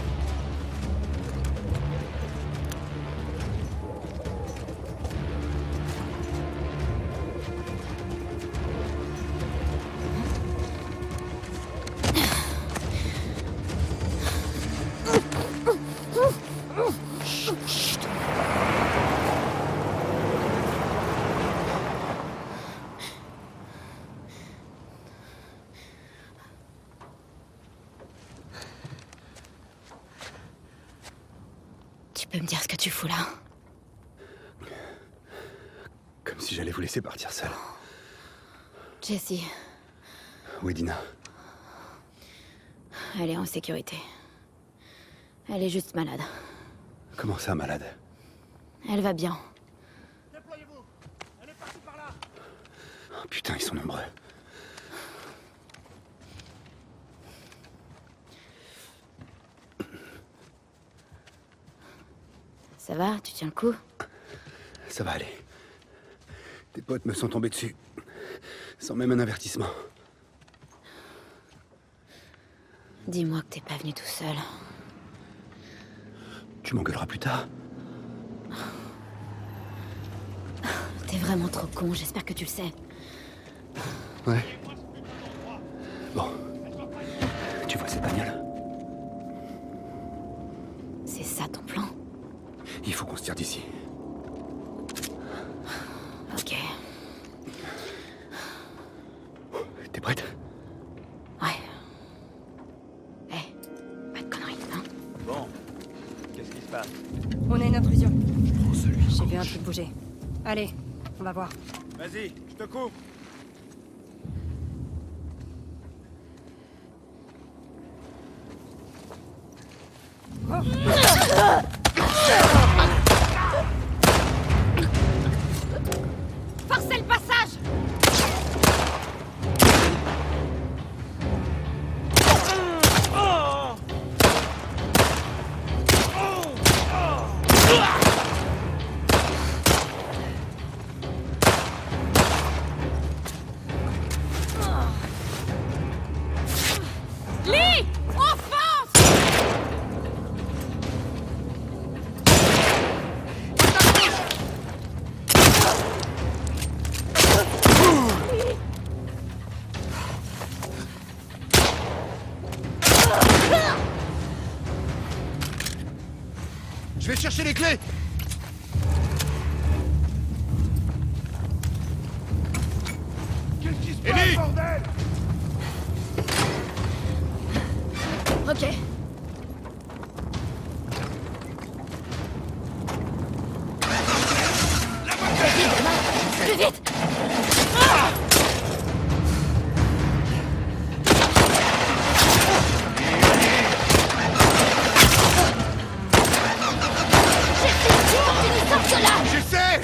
Tu peux me dire ce que tu fous là? Comme si j'allais vous laisser partir seul. Jessie, Oui, Dina. elle est en sécurité. Elle est juste malade. Comment ça, malade? Elle va bien. Oh, putain, ils sont nombreux. Ça va? Tu tiens le coup? Ça va aller. Tes potes me sont tombés dessus. Sans même un avertissement. Dis-moi que t'es pas venu tout seul. Tu m'engueuleras plus tard. T'es vraiment trop con, j'espère que tu le sais. Ouais. Bon. Tu vois cette bagnole? C'est ça ton plan? Il faut qu'on se tire d'ici. Ok. T'es prête? Ouais. Pas de conneries, hein? Bon. Qu'est-ce qui se passe? On a une intrusion. Oh, celui. J'ai vu un truc bouger. Allez, on va voir. Vas-y, je te coupe. Forcez le passage! Lee! On fonce! Je vais chercher les clés. Qu'est-ce qui se passe, bordel? Ok. Plus vite! J'essaie.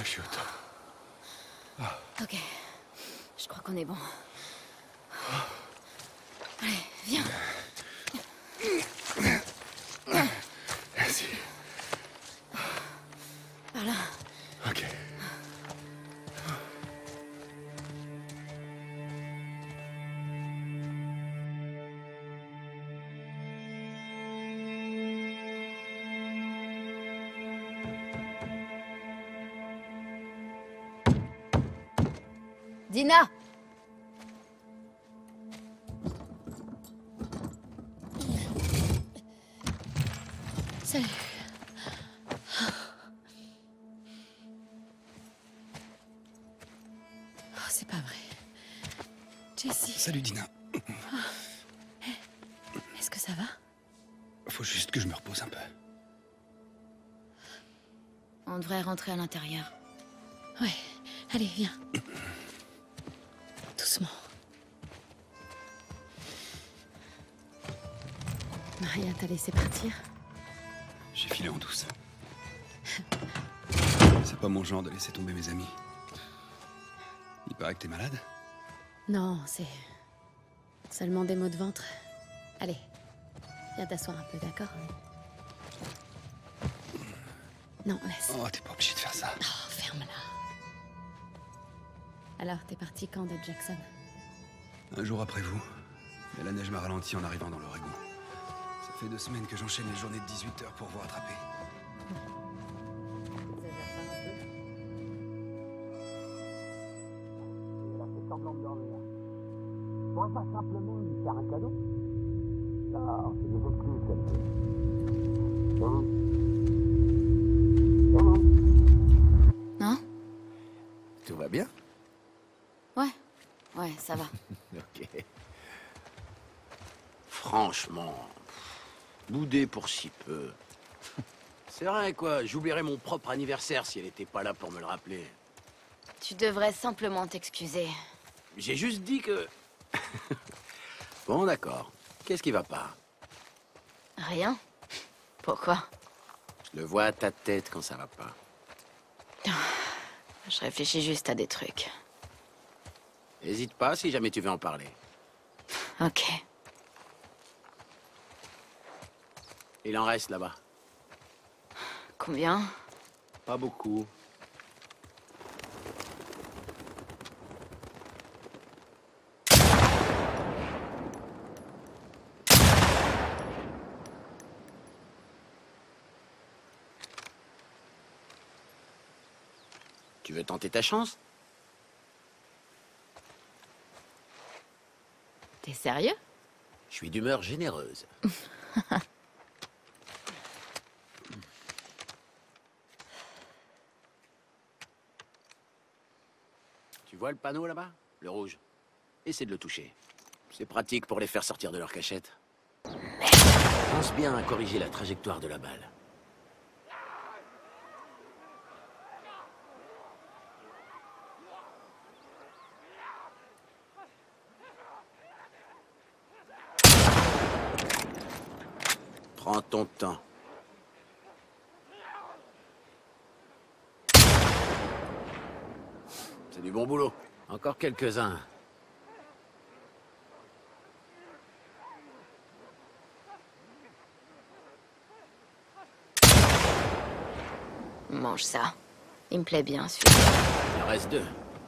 je suis au top. Ok. Je crois qu'on est bon. Allez, viens. Merci. Par là. Ok. Dina! Salut. Oh, c'est pas vrai. Jessie, Salut Dina. est-ce que ça va? Faut juste que je me repose un peu. On devrait rentrer à l'intérieur. Ouais. Allez, viens. Doucement. Maria t'a laissé partir? J'ai filé en douce. C'est pas mon genre de laisser tomber mes amis. Il paraît que t'es malade? Non, c'est seulement des maux de ventre. Allez, viens t'asseoir un peu, d'accord? Non, laisse. Oh, t'es pas obligé de faire ça. Oh, ferme-la. Alors, t'es parti quand de Jackson? Un jour après vous. Mais la neige m'a ralenti en arrivant dans l'Oregon. Ça fait 2 semaines que j'enchaîne les journées de 18 heures pour vous rattraper. Il a fait semblant de dormir. Je pourrais pas simplement lui faire un cadeau? Non, c'est des excuses qu'elle fait. Non. Non? Tout va bien? Ouais, ça va. Ok. Franchement, bouder pour si peu. C'est vrai, quoi. J'oublierais mon propre anniversaire si elle était pas là pour me le rappeler. Tu devrais simplement t'excuser. J'ai juste dit que... Bon, d'accord. Qu'est-ce qui va pas? Rien? Pourquoi? Je le vois à ta tête quand ça va pas. Je réfléchis juste à des trucs. Hésite pas si jamais tu veux en parler. Ok. Il en reste là-bas. Combien? Pas beaucoup. Tu veux tenter ta chance? T'es sérieux? Je suis d'humeur généreuse. Tu vois le panneau là-bas? Le rouge. Essaie de le toucher. C'est pratique pour les faire sortir de leur cachette. Pense bien à corriger la trajectoire de la balle. Prends ton temps. C'est du bon boulot. Encore quelques-uns. Mange ça. Il me plaît bien, celui-là. Il en reste 2.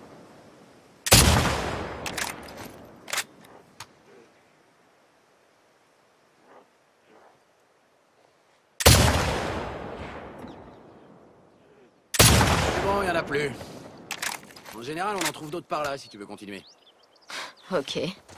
Bon, il n'y en a plus. En général, on en trouve d'autres par là, si tu veux continuer. Ok.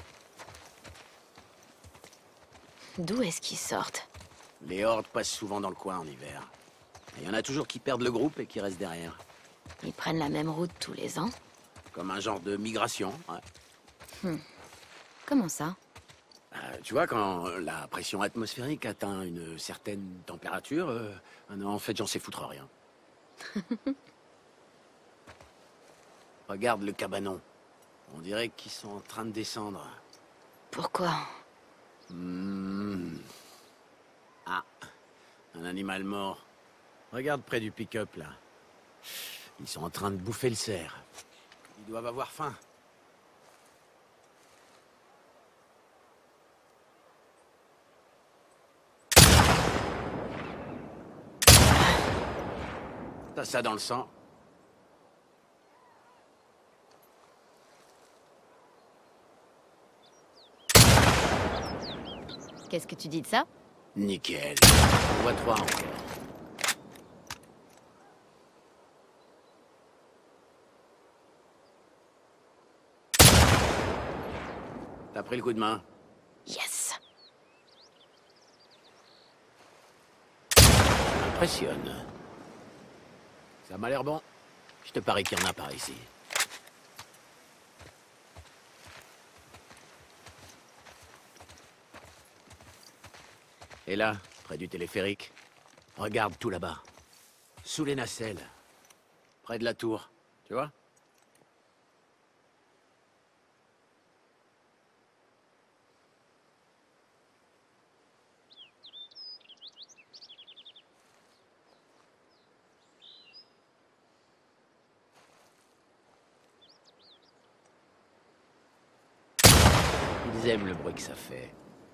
D'où est-ce qu'ils sortent? Les hordes passent souvent dans le coin en hiver. Et il y en a toujours qui perdent le groupe et qui restent derrière. Ils prennent la même route tous les ans? Comme un genre de migration, ouais. Comment ça? Tu vois, quand la pression atmosphérique atteint une certaine température, en fait, j'en sais foutre rien. Regarde le cabanon. On dirait qu'ils sont en train de descendre. Pourquoi? Ah, un animal mort. Regarde près du pick-up, là. Ils sont en train de bouffer le cerf. Ils doivent avoir faim. T'as ça dans le sang? Qu'est-ce que tu dis de ça? Nickel. On voit 3 encore. T'as pris le coup de main? Yes! Impressionne. Ça m'a l'air bon. Je te parie qu'il y en a par ici. Et là, près du téléphérique, regarde tout là-bas. Sous les nacelles. Près de la tour. Tu vois? Ils aiment le bruit que ça fait.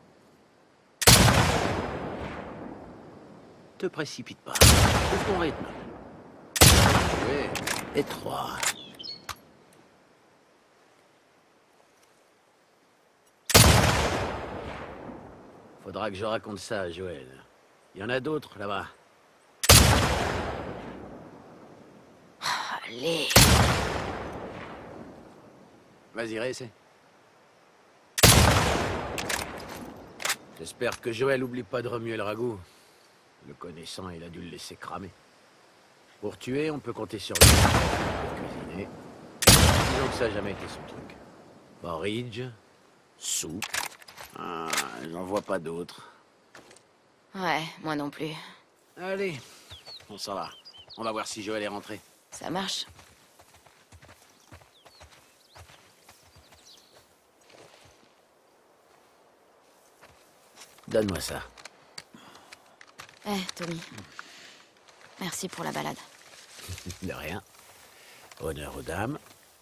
Te précipite pas. Trouve ton rythme. Oui. Et 3. Faudra que je raconte ça à Joël. Il y en a d'autres là-bas. Allez! Vas-y, réessaie. J'espère que Joël oublie pas de remuer le ragoût. Le connaissant, il a dû le laisser cramer. Pour tuer, on peut compter sur lui. Pour cuisiner, disons que ça n'a jamais été son truc. Porridge, soupe. Ah, j'en vois pas d'autres. Ouais, moi non plus. Allez, on s'en va. On va voir si Joël est rentré. Ça marche. Donne-moi ça. Eh, Tommy. Merci pour la balade. De rien. Honneur aux dames.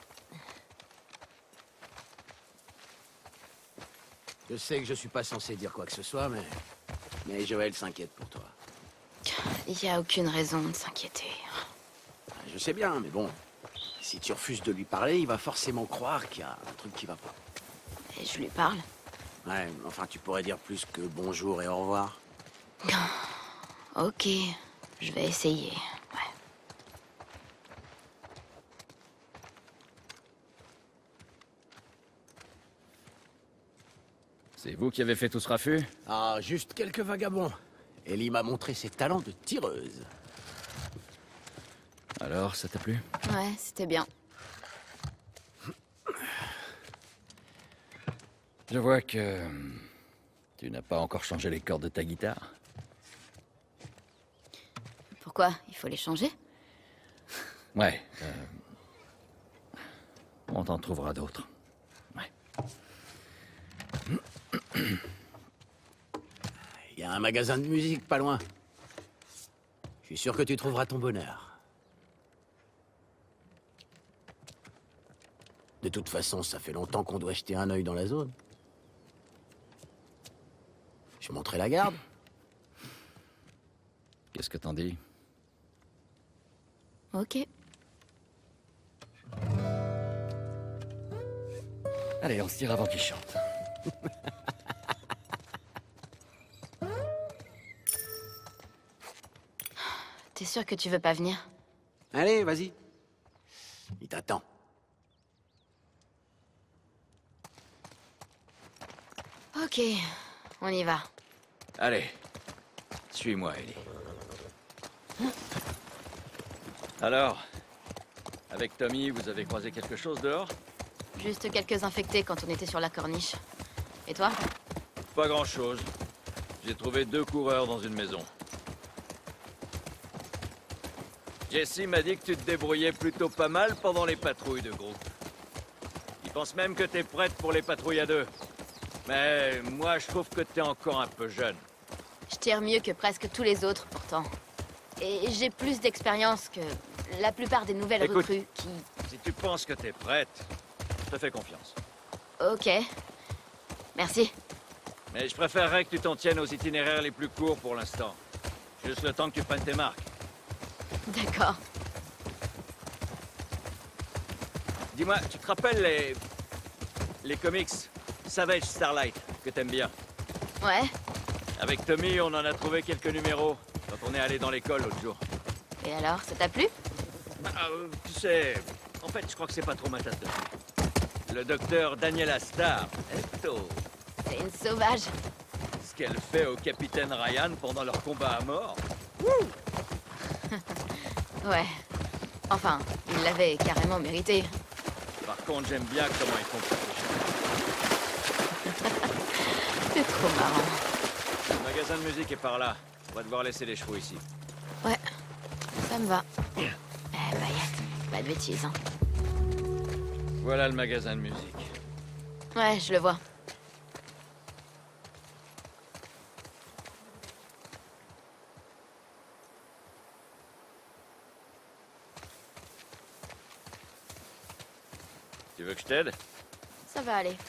Je sais que je suis pas censé dire quoi que ce soit, mais Joël s'inquiète pour toi. Il n'y a aucune raison de s'inquiéter. Je sais bien, mais bon, si tu refuses de lui parler, il va forcément croire qu'il y a un truc qui va pas. Et je lui parle. Ouais, enfin, tu pourrais dire plus que bonjour et au revoir. Ok, je vais essayer. Ouais. C'est vous qui avez fait tout ce raffut? Ah, juste quelques vagabonds. Ellie m'a montré ses talents de tireuse. Alors, ça t'a plu? Ouais, c'était bien. Je vois que... tu n'as pas encore changé les cordes de ta guitare. Pourquoi? Il faut les changer? Ouais. On t'en trouvera d'autres. Ouais. Il y a un magasin de musique pas loin. Je suis sûr que tu trouveras ton bonheur. De toute façon, ça fait longtemps qu'on doit jeter un œil dans la zone. Je montrerai la garde. Qu'est-ce que t'en dis? Ok. Allez, on se tire avant qu'il chante. T'es sûr que tu veux pas venir? Allez, vas-y. Il t'attend. Ok, on y va. Allez, suis-moi, Ellie. Alors, avec Tommy, vous avez croisé quelque chose dehors? Juste quelques infectés quand on était sur la corniche. Et toi? Pas grand-chose. J'ai trouvé 2 coureurs dans une maison. Jesse m'a dit que tu te débrouillais plutôt pas mal pendant les patrouilles de groupe. Il pense même que t'es prête pour les patrouilles à 2. Mais moi, je trouve que t'es encore un peu jeune. Je tire mieux que presque tous les autres, pourtant. Et j'ai plus d'expérience que la plupart des nouvelles Écoute. recrues qui... Si tu penses que t'es prête, je te fais confiance. Ok. Merci. Mais je préférerais que tu t'en tiennes aux itinéraires les plus courts pour l'instant. Juste le temps que tu prennes tes marques. D'accord. Dis-moi, tu te rappelles les comics Savage Starlight, que t'aimes bien? Ouais. Avec Tommy, on en a trouvé quelques numéros quand on est allé dans l'école l'autre jour. Et alors, ça t'a plu? Tu sais, en fait, je crois que c'est pas trop ma tasse de thé. Le docteur Daniela Starr, C'est une sauvage. ce qu'elle fait au capitaine Ryan pendant leur combat à mort. Ouais. Enfin, il l'avait carrément mérité. Par contre, j'aime bien comment ils font pour se C'est trop marrant. Le magasin de musique est par là. On va devoir laisser les chevaux ici. Ouais. Ça me va. Bayat, pas de bêtises, hein. Voilà le magasin de musique. Ouais, je le vois. Tu veux que je t'aide? Ça va aller.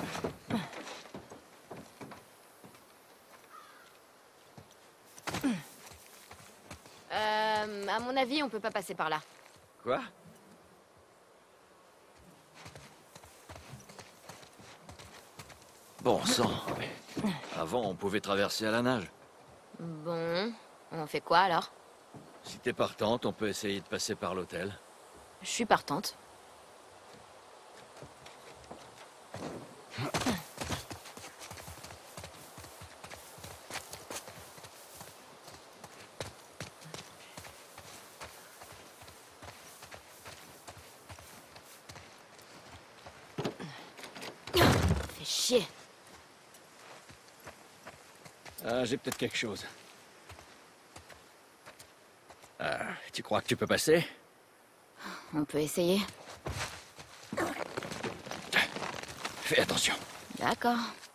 À mon avis, on peut pas passer par là. Quoi? Bon sang. Avant, on pouvait traverser à la nage. Bon, on fait quoi alors? Si t'es partante, on peut essayer de passer par l'hôtel. Je suis partante. Fais chier. Ah, j'ai peut-être quelque chose. Tu crois que tu peux passer? On peut essayer. Fais attention. D'accord.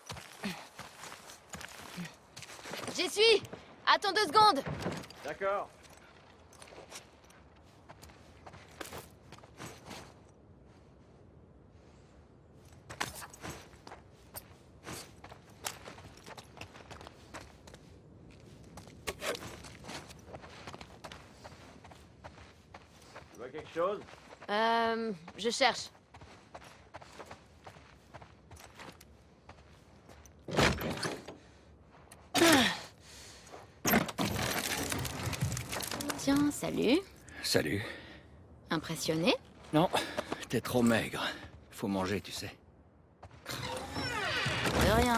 J'y suis! Attends 2 secondes! D'accord. Tu vois quelque chose? Je cherche. Tiens, salut. Salut. Impressionné? Non, t'es trop maigre. Faut manger, tu sais. De rien.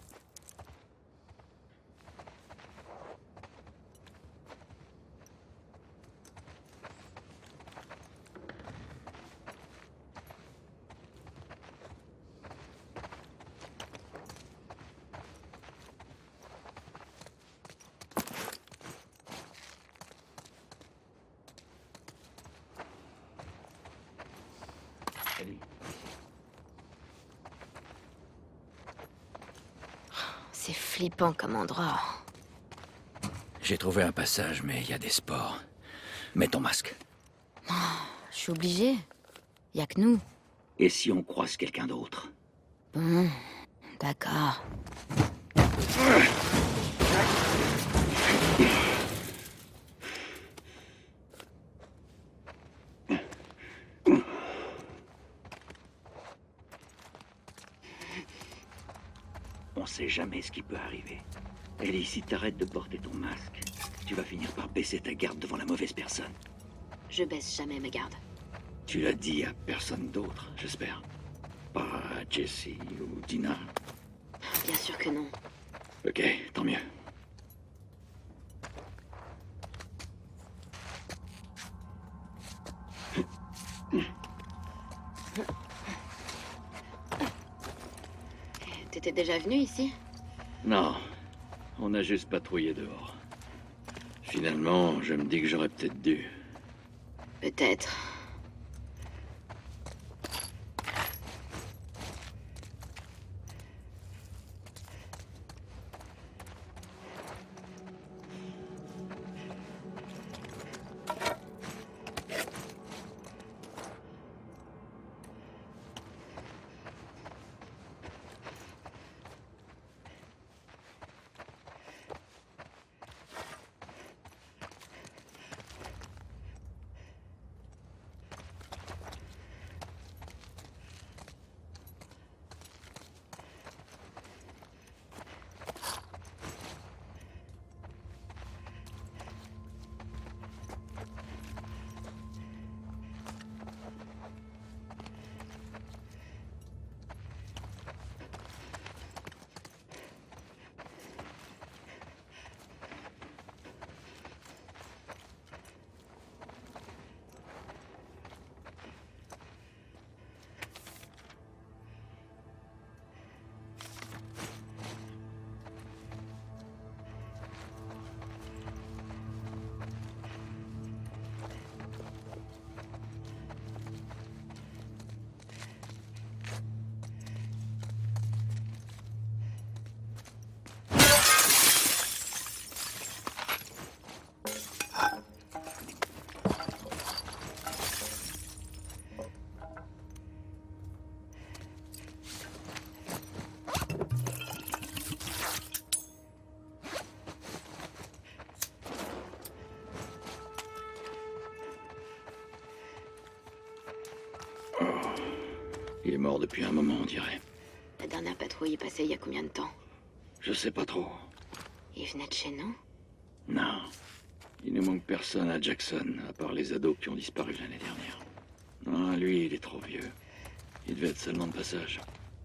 C'est flippant comme endroit. J'ai trouvé un passage, mais il y a des spores. Mets ton masque. Je suis obligée. Y a que nous. Et si on croise quelqu'un d'autre? Bon, d'accord. On sait jamais ce qui peut arriver. Ellie, si t'arrêtes de porter ton masque, tu vas finir par baisser ta garde devant la mauvaise personne. Je baisse jamais mes gardes. Tu l'as dit à personne d'autre, j'espère. Pas à Jessie ou Dina. Bien sûr que non. Ok, tant mieux. T'étais déjà venu ici? Non, on a juste patrouillé dehors. Finalement, je me dis que j'aurais peut-être dû. Peut-être. Il est mort depuis un moment, on dirait. La dernière patrouille est passée il y a combien de temps? Je sais pas trop. Il venait de chez nous? Non. Il ne manque personne à Jackson, à part les ados qui ont disparu l'année dernière. Non, lui, il est trop vieux. Il devait être seulement de passage.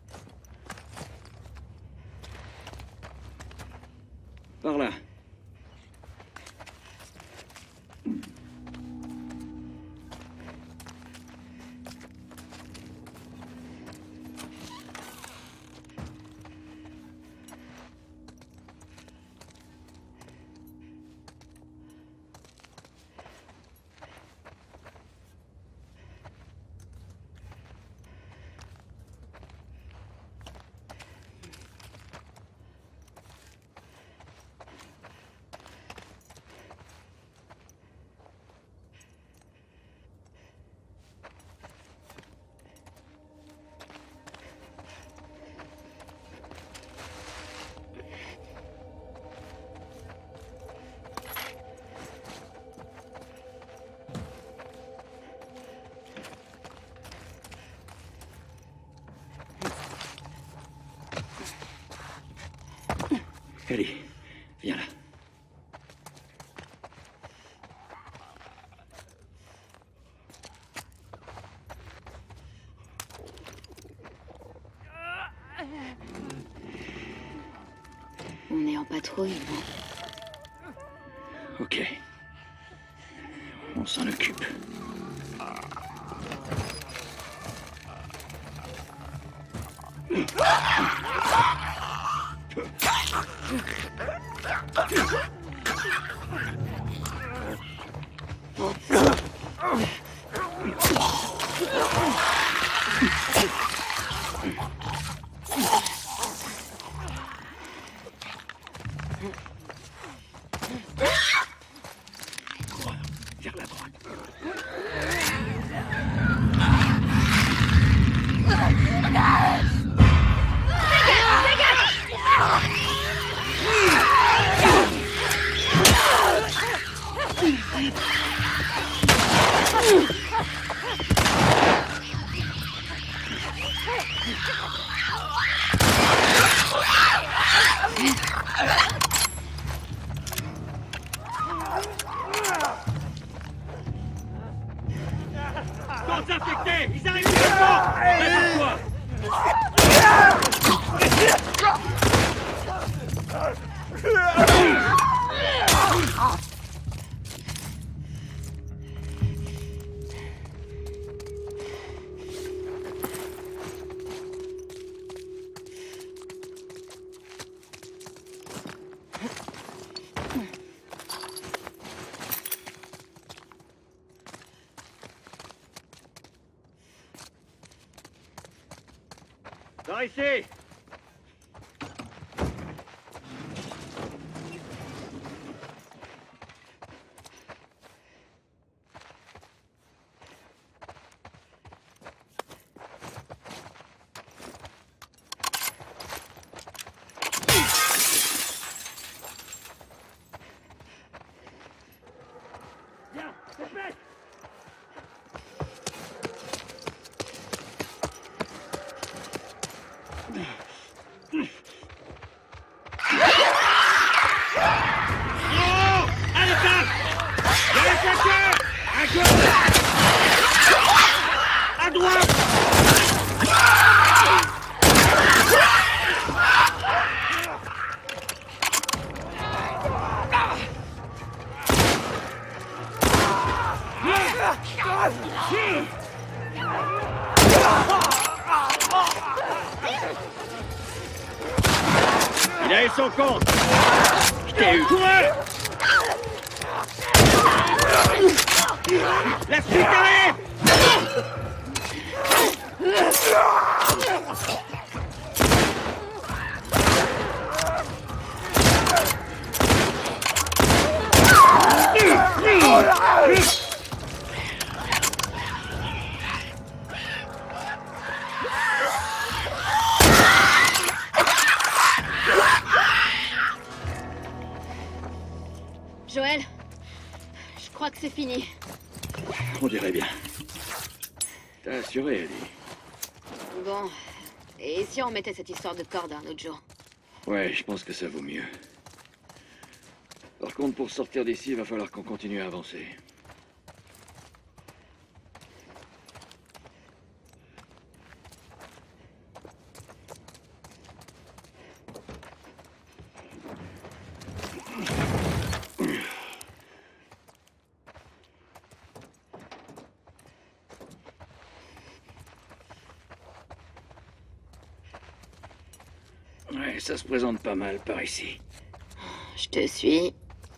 Par là. Ellie, viens là. On est en patrouille, non? Ok. On s'en occupe. Vers la droite. D'autres infectés! Ils arrivent maintenant! Prépare-toi! Par ici! Viens, répète! À droite! Il a eu son compte! Je t'ai eu! La suite arrive! Joël, je crois que c'est fini. On dirait bien. T'as assuré, Ellie. Bon. Et si on mettait cette histoire de corde un autre jour? Ouais, je pense que ça vaut mieux. Par contre, pour sortir d'ici, il va falloir qu'on continue à avancer. Ouais, ça se présente pas mal par ici. Je te suis.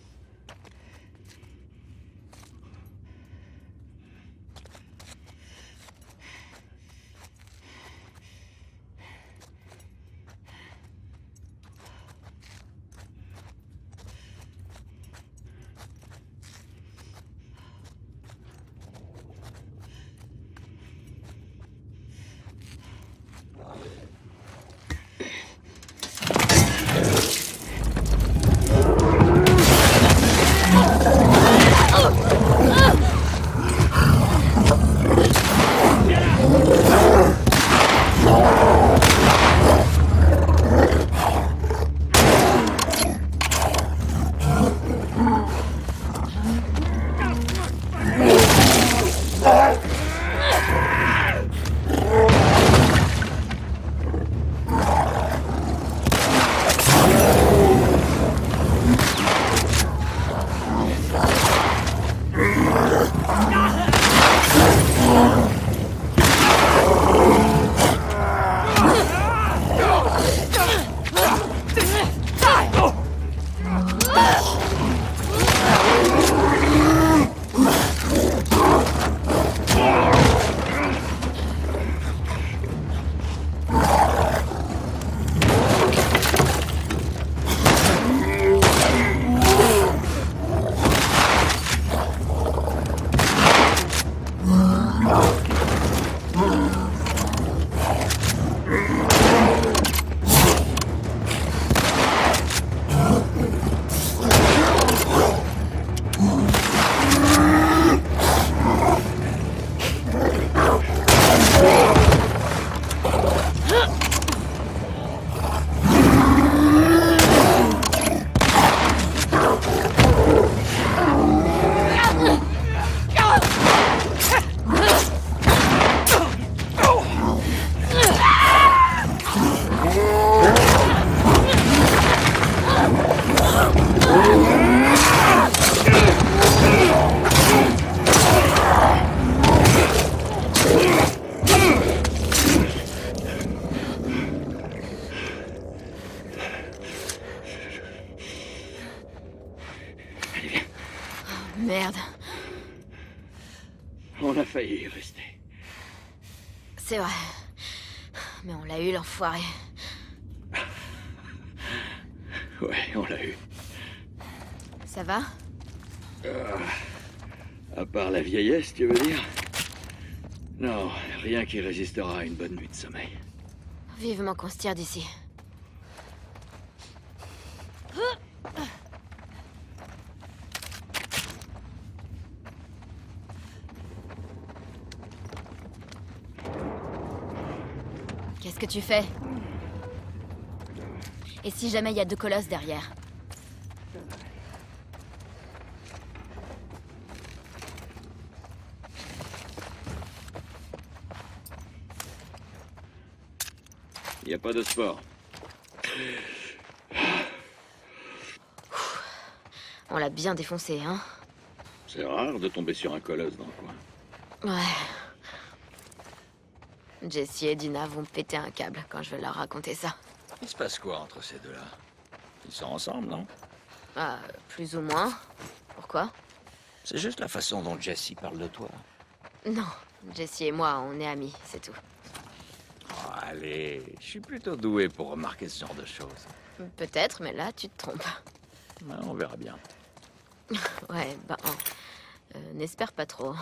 Merde. On a failli y rester. C'est vrai. Mais on l'a eu, l'enfoiré. Ouais, on l'a eu. Ça va? À part la vieillesse, tu veux dire? Non, rien qui résistera à une bonne nuit de sommeil. Vivement qu'on se tire d'ici. Qu'est-ce que tu fais? Et si jamais il y a deux colosses derrière? Y a pas de sport. On l'a bien défoncé, hein? C'est rare de tomber sur un colosse dans le coin. Ouais. Jessie et Dina vont péter un câble quand je vais leur raconter ça. Il se passe quoi entre ces deux-là? Ils sont ensemble, non? Ah, plus ou moins. Pourquoi? C'est juste la façon dont Jessie parle de toi. Non, Jessie et moi, on est amis, c'est tout. Oh, allez, je suis plutôt doué pour remarquer ce genre de choses. Peut-être, mais là, tu te trompes. Ouais, on verra bien. Ouais, ben, n'espère pas trop.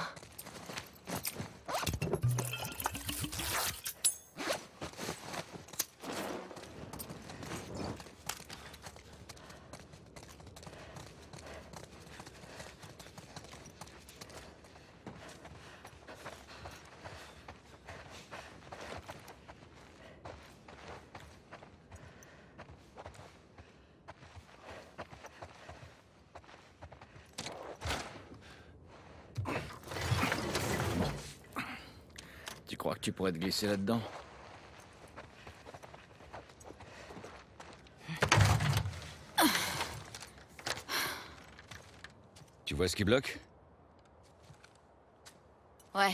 crois que tu pourrais te glisser là-dedans? Tu vois ce qui bloque? Ouais.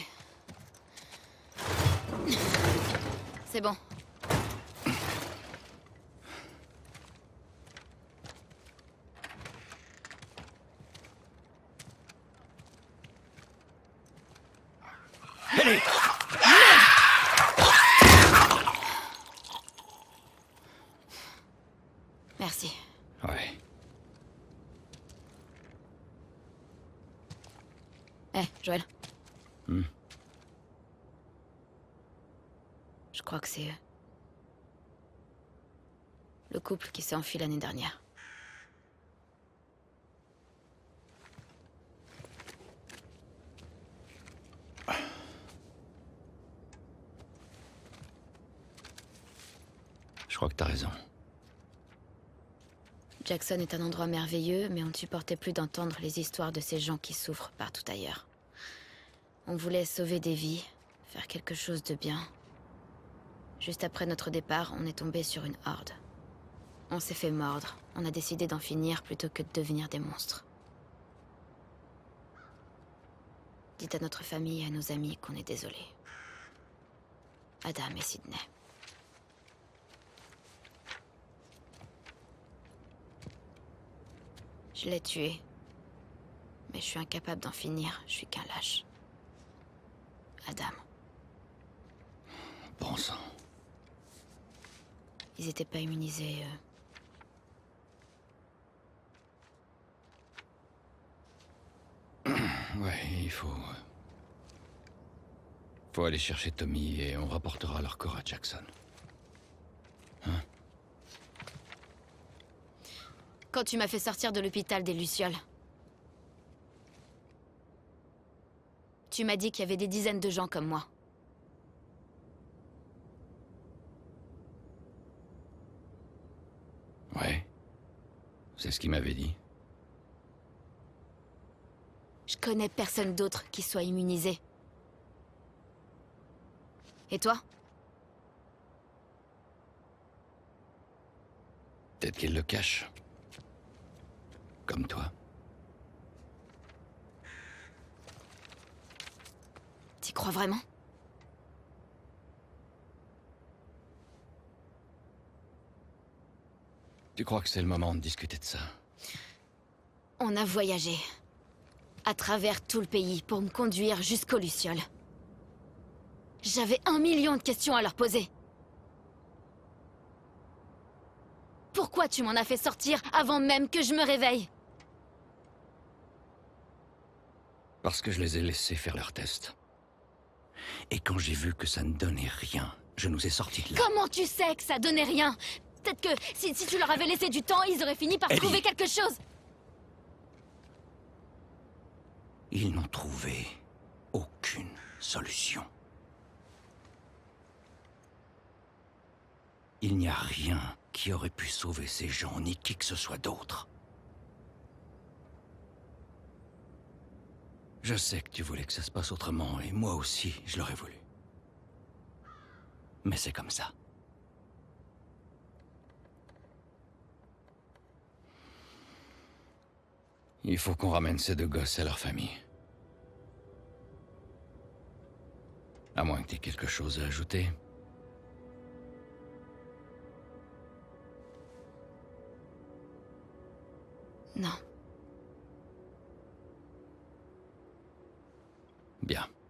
C'est bon. Allez! Merci. Ouais. Joël. Hmm. Je crois que c'est eux. Le couple qui s'est enfui l'année dernière. Je crois que t'as raison. Jackson est un endroit merveilleux, mais on ne supportait plus d'entendre les histoires de ces gens qui souffrent partout ailleurs. On voulait sauver des vies, faire quelque chose de bien. Juste après notre départ, on est tombé sur une horde. On s'est fait mordre. On a décidé d'en finir plutôt que de devenir des monstres. Dites à notre famille et à nos amis qu'on est désolé. Adam et Sydney. Je l'ai tué. Mais je suis incapable d'en finir. Je suis qu'un lâche. Adam. Bon sang. Ils étaient pas immunisés, Ouais, il faut... Faut aller chercher Tommy et on rapportera leur corps à Jackson. Hein? Quand tu m'as fait sortir de l'hôpital des Lucioles, tu m'as dit qu'il y avait des dizaines de gens comme moi. Ouais. C'est ce qu'il m'avait dit. Je connais personne d'autre qui soit immunisé. Et toi? Peut-être qu'il le cache. Comme toi. T'y crois vraiment? Tu crois que c'est le moment de discuter de ça? On a voyagé. À travers tout le pays pour me conduire jusqu'aux Lucioles. J'avais 1 million de questions à leur poser. Pourquoi tu m'en as fait sortir avant même que je me réveille? Parce que je les ai laissés faire leurs tests. Et quand j'ai vu que ça ne donnait rien, je nous ai sortis de là. Comment tu sais que ça donnait rien? Peut-être que si tu leur avais laissé du temps, ils auraient fini par trouver quelque chose. Ils n'ont trouvé aucune solution. Il n'y a rien qui aurait pu sauver ces gens, ni qui que ce soit d'autre. Je sais que tu voulais que ça se passe autrement, et moi aussi, je l'aurais voulu. Mais c'est comme ça. Il faut qu'on ramène ces 2 gosses à leur famille. À moins que tu aies quelque chose à ajouter. Non. Bien.